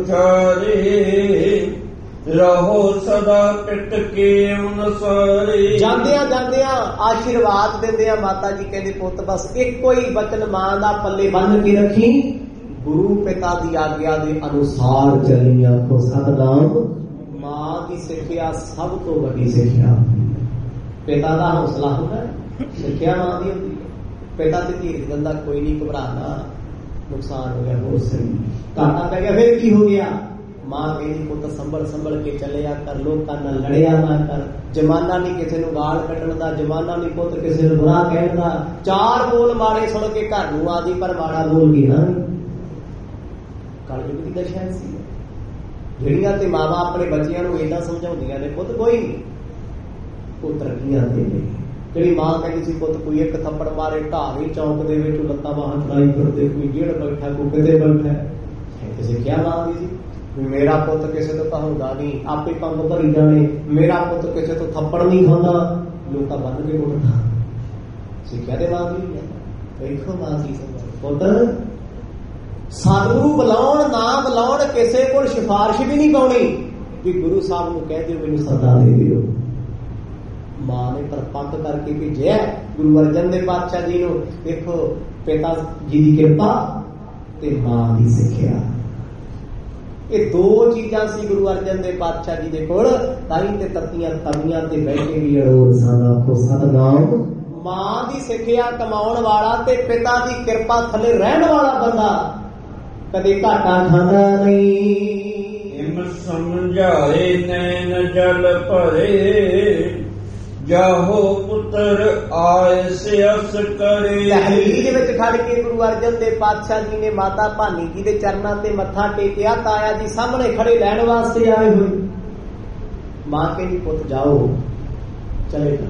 ਉਚਾਰੇ, ਰਹੋ ਸਦਾ ਪਿੱਟ ਕੇ ਅਨੁਸਾਰੇ। ਜਾਂਦਿਆਂ ਜਾਂਦਿਆਂ ਆਸ਼ੀਰਵਾਦ ਦਿੰਦੇ ਆ ਮਾਤਾ ਜੀ, ਕਹਿੰਦੇ ਪੁੱਤ ਬਸ ਇੱਕੋ ਹੀ ਬਚਨ ਮਾਂ ਦਾ ਪੱਲੇ ਬੰਨ ਕੇ ਰੱਖੀ, ਗੁਰੂ ਪਿਤਾ ਦੀ ਆਗਿਆ ਦੇ ਅਨੁਸਾਰ ਚੱਲੀ। ਆਖੋ ਸਤਿਨਾਮ। ਮਾਂ ਦੀ ਸਿੱਖਿਆ ਸਭ ਤੋਂ ਵੱਡੀ ਸਿੱਖਿਆ। ਪਿਤਾ ਦਾ ਹੌਸਲਾ ਹੁੰਦਾ, ਸਿੱਖਿਆ ਮਾਂ ਦੀ ਹੁੰਦੀ ਹੈ। ਪਿਤਾ ਤੇ ਧੀਰਜ ਦਿੰਦਾ, ਕੋਈ ਨਹੀਂ ਘਬਰਾਣਾ, ਨੁਕਸਾਨ ਹੋ ਗਿਆ, ਬਹੁਤ ਸਹੀ, ਘਾਟਾ ਪੈ ਗਿਆ, ਫਿਰ ਕੀ ਹੋ ਗਿਆ। ਮਾਂ ਕਹਿੰਦੀ ਪੁੱਤ ਸੰਭਲ ਸੰਭਲ ਕੇ ਚੱਲਿਆ ਕਰ, ਲੋਕਾਂ ਨਾਲ ਲੜਿਆ ਨਾ ਕਰ। ਜਮਾਨਾ ਨਹੀਂ ਕਿਸੇ ਨੂੰ ਗਾਲ ਕੱਢਣ ਦਾ, ਜਮਾਨਾ ਨਹੀਂ ਪੁੱਤ ਕਿਸੇ ਨੂੰ ਬੁਰਾ ਕਹਿਣ ਦਾ। ਚਾਰ ਬੋਲ ਮਾੜੇ ਸੁਣ ਕੇ ਘਰ ਨੂੰ ਆ ਜੀ, ਪਰ ਮਾੜਾ ਬੋਲ ਕੇ ਨਾ। ਕਲਯੁਗ ਦੀ ਦਸ਼ਾ ਸੀ ਜਿਹੜੀਆਂ ਤੇ ਮਾਵਾਂ ਆਪਣੇ ਬੱਚਿਆਂ ਨੂੰ ਏਦਾਂ ਸਮਝਾਉਂਦੀਆਂ ਨੇ, ਪੁੱਤ ਕੋਈ ਨਹੀਂ, ਉਹ ਤਰੱਕੀਆਂ ਦੇ ਨੇ। ਜਿਹੜੀ ਮਾਂ ਕਹਿੰਦੀ ਸੀ ਪੁੱਤ ਕੋਈ ਇੱਕ ਥੱਪੜ ਮਾਰੇ, ਢਾਹੀ ਚੌਂਕ ਦੇ ਵਿੱਚ ਲੱਤਾਂ ਬਾਹਾਂ ਚਲਾਈ ਫਿਰਦੇ, ਕੋਈ ਜੇੜ ਬੈਠਾ, ਕੋਈ ਕਿਤੇ ਬੈਠਾ। ਕਿਸੇ ਕਿਹਾ ਮਾਂ ਦੀ ਸੀ ਮੇਰਾ ਪੁੱਤ ਕਿਸੇ ਤੋਂ ਕਹਾਉਂਦਾ ਨਹੀਂ, ਆਪੇ ਪੰਗ ਭਰੀ ਜਾਣੇ, ਮੇਰਾ ਪੁੱਤ ਕਿਸੇ ਤੋਂ ਥੱਪੜ ਨਹੀਂ ਖਾਂਦਾ, ਲੋਕਾਂ ਬੰਨ ਕੇ ਉੱਠਦਾ। ਸਿੱਖਿਆ ਦੇ ਮਾਂ ਦੀ ਵੇਖੋ ਮਾਂ ਕੀ ਸਮਝ। ਪੁੱਤ ਸਤਿਗੁਰੂ ਬੁਲਾਉਣ ਨਾ ਬੁਲਾਉਣ, ਕਿਸੇ ਕੋਲ ਸਿਫਾਰਿਸ਼ ਵੀ ਨਹੀਂ ਪਾਉਣੀ ਵੀ ਗੁਰੂ ਸਾਹਿਬ ਨੂੰ ਕਹਿ ਦਿਓ ਮੈਨੂੰ ਸਦਾ ਦੇ ਦਿਓ। ਮਾਂ ਨੇ ਪਰਪੱਕ ਕਰਕੇ ਭੇਜਿਆ ਗੁਰੂ ਅਰਜਨ ਦੇਵ ਪਾਤਸ਼ਾਹ ਜੀ ਨੂੰ। ਦੇਖੋ ਪਿਤਾ ਜੀ ਦੀ ਕਿਰਪਾ ਤੇ ਮਾਂ ਦੀ ਸਿੱਖਿਆ, ਇਹ ਦੋ ਚੀਜ਼ਾਂ ਸੀ ਗੁਰੂ ਅਰਜਨ ਦੇਵ ਪਾਤਸ਼ਾਹ ਜੀ ਦੇ ਕੋਲ। ਤਾਈ ਤੇ ਤੱਤੀਆਂ ਤਵੀਆਂ ਤੇ ਬਹਿ ਕੇ ਵੀ ਅੜੋਲ ਸਾਡਾ ਆਖੋ ਸਤਿਨਾਮ। ਮਾਂ ਦੀ ਸਿੱਖਿਆ ਕਮਾਉਣ ਵਾਲਾ ਤੇ ਪਿਤਾ ਦੀ ਕਿਰਪਾ ਥੱਲੇ ਰਹਿਣ ਵਾਲਾ ਬੰਦਾ ਕਦੇ ਘਾਟਾ ਖਾਂਦਾ ਨਹੀਂ। ਹਿਮ ਸਮਝਾਏ ਨੈਣ ਜਲ ਭਰੇ, ਜਾਹੋ ਪੁੱਤਰ ਆਏ ਸਿਅਸ ਕਰੇ। ਤਹਿਲੀਲ ਦੇ ਵਿੱਚ ਖੜ ਕੇ ਗੁਰੂ ਅਰਜਨ ਦੇਵ ਪਾਤਸ਼ਾਹ ਜੀ ਨੇ ਮਾਤਾ ਭਾਨੀ ਜੀ ਦੇ ਚਰਨਾਂ ਤੇ ਮੱਥਾ ਟੇਕਿਆ। ਤਾਇਆ ਜੀ ਸਾਹਮਣੇ ਖੜੇ ਲੈਣ ਵਾਸਤੇ ਆਏ ਹੋਏ। ਮਾਂ ਕਹਿੰਦੀ ਪੁੱਤ ਜਾਓ, ਚਲੇ ਜਾਓ।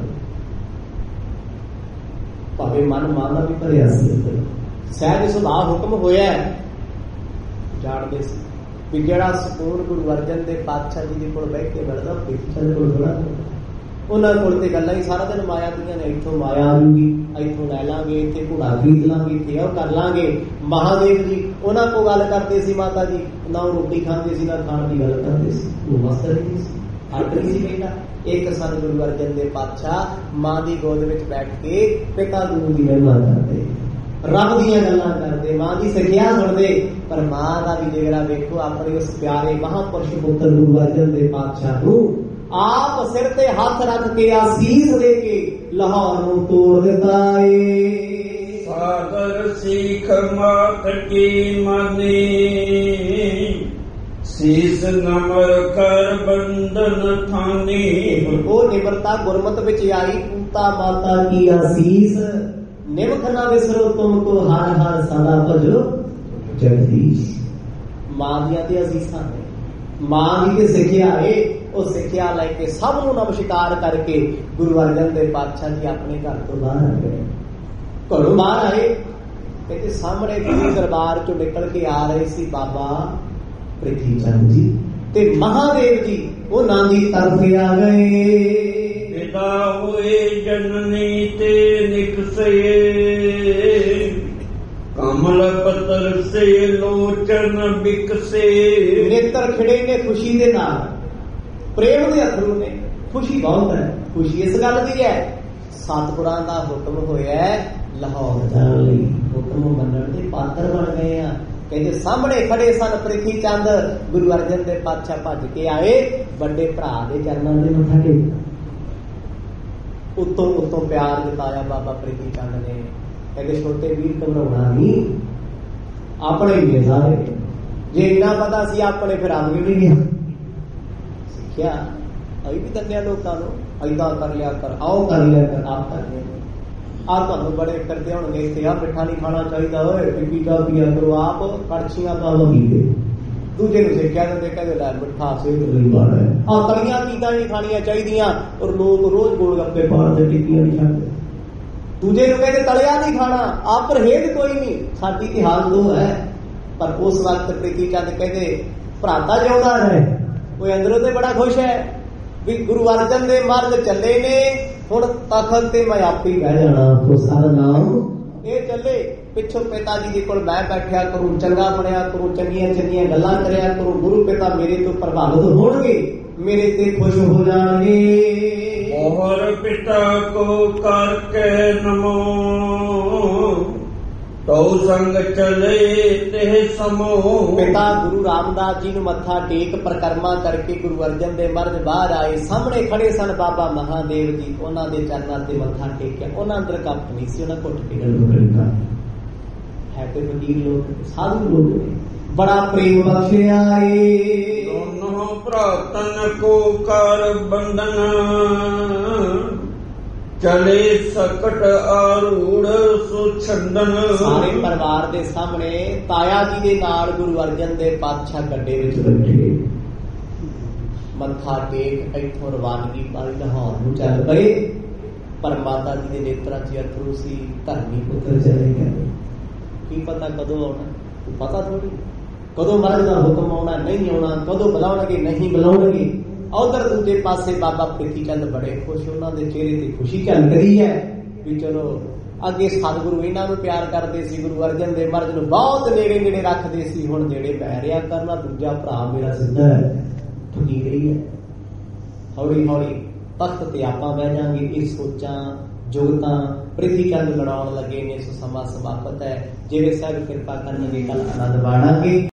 ਭਾਵੇਂ ਮਨ ਮਾਂ ਦਾ ਵੀ ਭਰਿਆ ਸੀ, ਸਹਿਜ ਸੁਭਾਅ ਹੁਕਮ ਹੋਇਆ। ਜਾਣਦੇ ਸੀ ਵੀ ਜਿਹੜਾ ਸਕੂਨ ਗੁਰੂ ਅਰਜਨ ਦੇਵ ਪਾਤਸ਼ਾਹ ਜੀ ਦੇ ਕੋਲ ਬਹਿ ਕੇ ਮਿਲਦਾ, ਪਿੱਛੇ ਕੋਲ ਬੜਾ ਉਹਨਾਂ ਕੋਲ ਤੇ ਗੱਲਾਂ ਹੀ ਸਾਰਾ ਦਿਨ ਮਾਇਆ ਦੀਆਂ ਨੇ। ਇੱਥੋਂ ਮਾਇਆ ਆ ਜੂਗੀ, ਇੱਥੋਂ ਲੈ ਲਾਂਗੇ, ਇੱਥੇ ਘੋੜਾ ਖਰੀਦ ਲਾਂਗੇ, ਇੱਥੇ ਉਹ ਕਰ ਲਾਂਗੇ। ਮਹਾਦੇਵ ਜੀ ਉਹਨਾਂ ਕੋਲ ਗੱਲ ਕਰਦੇ ਸੀ ਮਾਤਾ ਜੀ, ਨਾ ਉਹ ਰੋਟੀ ਖਾਂਦੇ ਸੀ ਨਾ ਖਾਣ ਦੀ ਗੱਲ ਕਰਦੇ ਸੀ, ਉਹ ਮਸਤ ਰਹਿੰਦੀ ਸੀ, ਹਟ ਨਹੀਂ ਸੀ ਕਹਿੰਦਾ। ਇੱਕ ਸਨ ਗੁਰੂ ਅਰਜਨ ਦੇਵ ਪਾਤਸ਼ਾਹ ਮਾਂ ਦੀ ਗੋਦ ਵਿੱਚ ਬੈਠ ਕੇ ਪਿਤਾ ਗੁਰੂ ਦੀ ਮਹਿਮਾ ਕਰਦੇ, ਰੱਬ ਦੀਆਂ ਗੱਲਾਂ ਕਰਦੇ, ਮਾਂ ਦੀ ਸਿੱਖਿਆ ਸੁਣਦੇ। ਪਰ ਮਾਂ ਦਾ ਵੀ ਜਿਗਰਾ ਵੇਖੋ, ਆਪਣੇ ਉਸ ਪਿਆਰੇ ਮਹਾਂਪੁਰਸ਼ ਪੁੱਤਰ ਗੁਰੂ ਅਰਜਨ ਦੇਵ ਪਾਤਸ਼ਾਹ ਨੂੰ ਆਪ ਸਿਰ ਤੇ ਹੱਥ ਰੱਖ ਕੇ ਆਸੀਸ ਦੇ ਕੇ ਲਾਹੌਰ ਨੂੰ ਤੋੜ ਦਿੱਤਾ ਏ। ਸਾਦਰ ਸਿੱਖ ਮਾਤ ਕੀ ਮਾਨੀ, ਸੀਸ ਨਮਰ ਕਰ ਬੰਧਨ ਥਾਨੀ। ਉਹ ਨਿਮਰਤਾ ਗੁਰਮਤ ਵਿੱਚ ਆਈ, ਪੂਤਾ ਮਾਤਾ ਕੀ ਆਸੀਸ, ਨਿਮਖ ਨਾ ਵਿਸਰੋ ਤੁਮ ਕੋ ਹਰ ਹਰ ਸਦਾ ਭਜੋ ਜਗਦੀਸ਼। ਮਾਂ ਦੀਆਂ ਤੇ ਅਸੀਸਾਂ ਨੇ, ਮਾਂ ਦੀ ਤੇ ਸਿੱਖਿਆ ਏ। ਉਹ ਸਿੱਖਿਆ ਲੈ ਕੇ ਸਭ ਨੂੰ ਨਮਸਕਾਰ ਕਰਕੇ ਗੁਰੂ ਅਰਜਨ ਦੇਵ ਪਾਤਸ਼ਾਹ ਜੀ ਆਪਣੇ ਘਰ ਤੋਂ ਬਾਹਰ ਆ ਗਏ। ਘਰੋਂ ਬਾਹਰ ਆਏ, ਕਹਿੰਦੇ ਸਾਹਮਣੇ ਗੁਰੂ ਦਰਬਾਰ ਚੋਂ ਨਿਕਲ ਕੇ ਆ ਰਹੇ ਸੀ ਬਾਬਾ ਪ੍ਰਿਥੀ ਚੰਦ ਜੀ ਤੇ ਮਹਾਦੇਵ ਜੀ ਉਹਨਾਂ ਦੀ ਤਰਫ ਆ ਗਏ। ਪਿਤਾ ਹੋਏ ਜਨਨੀ ਤੇ ਨਿਕਸੇ, ਕਮਲ ਪਤਰ ਸੇ ਲੋਚਨ ਬਿਕਸੇ। ਨੇਤਰ ਖਿੜੇ ਨੇ ਖੁਸ਼ੀ ਦੇ ਨਾਲ, ਪ੍ਰੇਮ ਦੇ ਅਥਰੂ ਨੇ, ਖੁਸ਼ੀ ਬਹੁਤ ਹੈ। ਖੁਸ਼ੀ ਇਸ ਗੱਲ ਦੀ ਹੈ ਸਤਿਗੁਰਾਂ ਦਾ ਹੁਕਮ ਹੋਇਆ ਲਾਹੌਰ ਜਾਣ ਲਈ, ਹੁਕਮ ਮੰਨਣ ਦੇ ਪਾਤਰ ਬਣ ਗਏ ਆ। ਕਹਿੰਦੇ ਸਾਹਮਣੇ ਖੜੇ ਸਨ ਪ੍ਰਿਥੀ ਚੰਦ, ਗੁਰੂ ਅਰਜਨ ਦੇ ਪਾਤਸ਼ਾਹ ਭੱਜ ਕੇ ਆਏ, ਵੱਡੇ ਭਰਾ ਦੇ ਚਰਨਾਂ ਦੇ ਮੱਥਾ ਟੇਕਿਆ, ਉੱਤੋਂ ਉੱਤੋਂ ਪਿਆਰ ਜਤਾਇਆ ਬਾਬਾ ਪ੍ਰਿਥੀ ਚੰਦ ਨੇ। ਕਹਿੰਦੇ ਛੋਟੇ ਵੀਰ ਘਬਰਾਉਣਾ ਨਹੀਂ, ਆਪਣੇ ਹੀ ਸਾਰੇ, ਜੇ ਇੰਨਾ ਪਤਾ ਸੀ ਆਪਣੇ ਫਿਰ ਆਦਮੀ ਵੀ ਨਹੀਂ ਸਿੱਖਿਆ। ਅਸੀਂ ਵੀ ਦੰਨਿਆ ਲੋਕਾਂ ਨੂੰ, ਏਦਾਂ ਕਰ ਲਿਆ ਕਰ, ਆਓ ਕਰ ਲਿਆ ਕਰ, ਆਪ ਕਰ ਲਿਆ ਆ। ਤੁਹਾਨੂੰ ਬੜੇ ਕਰਦੇ ਹੋਣਗੇ ਇੱਥੇ ਆ ਮਿੱਠਾ ਨਹੀਂ ਖਾਣਾ ਚਾਹੀਦਾ, ਓਏ ਪੀਪੀ ਚਾਹ ਪੀਆ ਕਰੋ, ਆਪ ਕੜਛੀਆਂ ਤਾਂ ਲਗੀਦੇ, ਦੂਜੇ ਨੂੰ ਸਿੱਖਿਆ ਦਿੰਦੇ, ਕਹਿੰਦੇ ਲੈ ਮਿੱਠਾ ਸਿਹਤ ਲਈ ਮਾੜਾ ਹੈ, ਆਹ ਤਲੀਆਂ ਚੀਜ਼ਾਂ ਨਹੀਂ ਖਾਣੀਆਂ ਚਾਹੀਦੀਆਂ, ਔਰ ਲੋਕ ਰੋਜ਼ ਗੋਲ ਗੱਪੇ ਪਾੜਦੇ, ਟਿੱਕੀਆਂ ਨਹੀਂ ਖਾਂਦੇ। ਦੂਜੇ ਨੂੰ ਕਹਿੰਦੇ ਤਲਿਆ ਨਹੀਂ ਖਾਣਾ, ਆਪ ਪਰਹੇਜ਼ ਕੋਈ ਨਹੀਂ। ਸਾਡੀ ਤੇ ਹਾਲ ਦੋ ਹੈ। ਪਰ ਉਸ ਵਕਤ ਪ੍ਰਿਥੀ ਚੰਦ ਕਹਿੰਦੇ ਭਰਾਤਾ ਜਿਉਂਦਾ ਰਹੇ, ਉਹ ਅੰਦਰੋਂ ਤੇ ਬੜਾ ਖੁਸ਼ ਹੈ ਵੀ ਗੁਰੂ ਅਰਜਨ ਦੇ ਮਰਦ ਚੱਲੇ ਨੇ, ਹੁਣ ਤਖਤ ਤੇ ਮੈਂ ਆਪੇ ਹੀ ਬਹਿ ਜਾਣਾ, ਉਹ ਸਾਰਾ ਨਾਮ ਇਹ ਚੱਲੇ। ਪਿੱਛੋਂ ਪਿਤਾ ਜੀ ਦੇ ਕੋਲ ਮੈਂ ਬੈਠਿਆ ਕਰੂੰ, ਚੰਗਾ ਬਣਿਆ ਕਰੂੰ, ਚੰਗੀਆਂ ਚੰਗੀਆਂ ਗੱਲਾਂ ਕਰਿਆ ਕਰੂੰ, ਗੁਰੂ ਪਿਤਾ ਮੇਰੇ ਤੋਂ ਪ੍ਰਭਾਵਿਤ ਹੋਣਗੇ, ਮੇਰੇ ਤੇ ਖੁਸ਼ ਹੋ ਜਾਣਗੇ। ਔਰ ਪਿਤਾ ਕੋ ਕਰਕੇ ਨਮੋ, ਤਉ ਸੰਗ ਚਲੇ ਤੇ ਸਮੋ। ਪਿਤਾ ਗੁਰੂ ਰਾਮਦਾਸ ਜੀ ਨੂੰ ਮੱਥਾ ਟੇਕ ਪਰਿਕਰਮਾ ਕਰਕੇ ਗੁਰੂ ਅਰਜਨ ਦੇ ਮਰਦ ਬਾਹਰ ਆਏ, ਸਾਹਮਣੇ ਖੜੇ ਸਨ ਬਾਬਾ ਮਹਾਦੇਵ ਜੀ, ਉਹਨਾਂ ਦੇ ਚਰਨਾਂ ਤੇ ਮੱਥਾ ਟੇਕਿਆ। ਉਹਨਾਂ ਅੰਦਰ ਕੱਪ ਨਹੀਂ ਸੀ, ਉਹਨਾਂ ਘੁੱਟ ਕੇ ਗੱਲ ਹੈ ਤੇ ਫਕੀਰ ਲੋਕ, ਸਾਧੂ ਲੋਕ ਨੇ, ਬੜਾ ਪ੍ਰੇਮ ਬਖਸ਼ਿਆ ਏ। ਦੋਨੋਂ ਭਰਾਤਨ ਕੋ ਕਰ ਬੰਧਨ, ਚਲੇ ਸਕਟ ਆਰੂੜ ਸੁਛੰਦਨ। ਸਾਰੇ ਪਰਿਵਾਰ ਦੇ ਸਾਹਮਣੇ ਤਾਇਆ ਜੀ ਦੇ ਨਾਲ ਗੁਰੂ ਅਰਜਨ ਦੇ ਪਾਤਸ਼ਾਹ ਗੱਡੇ ਵਿੱਚ ਬੈਠੇ, ਮੱਥਾ ਟੇਕ ਇੱਥੋਂ ਰਵਾਨਗੀ ਪਾਈ ਲਾਹੌਰ ਨੂੰ ਚੱਲ ਪਏ। ਪਰ ਮਾਤਾ ਜੀ ਦੇ ਨੇਤਰਾਂ 'ਚ ਅਥਰੂ ਸੀ, ਧਰਮੀ ਪੁੱਤਰ ਚਲੇ ਗਏ। ਕੀ ਪਤਾ ਕਦੋਂ ਆਉਣਾ, ਪਤਾ ਥੋੜੀ ਕਦੋਂ ਮਹਾਰਾਜ ਦਾ ਹੁਕਮ ਆਉਣਾ, ਨਹੀਂ ਆਉਣਾ, ਕਦੋਂ ਬੁਲਾਉਣਗੇ, ਨਹੀਂ ਬੁਲਾਉਣਗੇ। ਉਧਰ ਦੂਜੇ ਪਾਸੇ ਬਾਬਾ ਪ੍ਰਿਥੀ ਚੰਦ ਬੜੇ ਖੁਸ਼, ਉਹਨਾਂ ਦੇ ਚਿਹਰੇ ਤੇ ਖੁਸ਼ੀ ਝਲਕ ਰਹੀ ਹੈ ਵੀ ਚਲੋ ਅੱਗੇ ਸਤਿਗੁਰੂ ਇਹਨਾਂ ਨੂੰ ਪਿਆਰ ਕਰਦੇ ਸੀ, ਗੁਰੂ ਅਰਜਨ ਦੇ ਮਰਦ ਨੂੰ ਬਹੁਤ ਨੇੜੇ ਨੇੜੇ ਰੱਖਦੇ ਸੀ, ਹੁਣ ਜਿਹੜੇ ਮੈਂ ਰਿਆ ਕਰਨਾ, ਦੂਜਾ ਭਰਾ ਮੇਰਾ ਸਿੱਧਾ ਹੈ, ਠੁਕੀ ਗਈ ਹੈ। ਹੌਲੀ ਹੌਲੀ ਤਖਤ ਤੇ ਆਪਾਂ ਬਹਿ ਜਾਾਂਗੇ। ਇਹ ਸੋਚਾਂ ਜੋਗਤਾਂ ਪ੍ਰਿਥੀ ਚੰਦ ਲੜਾਉਣ ਲੱਗੇ ਨੇ। ਸੋ ਸਮਾਂ ਸਮਾਪਤ ਹੈ। ਜਿਵੇਂ ਸਾਹਿਬ ਕਿਰਪਾ ਕਰਨਗੇ ਕੱਲ ਆਨੰਦ ਬਾਣਾਂਗੇ।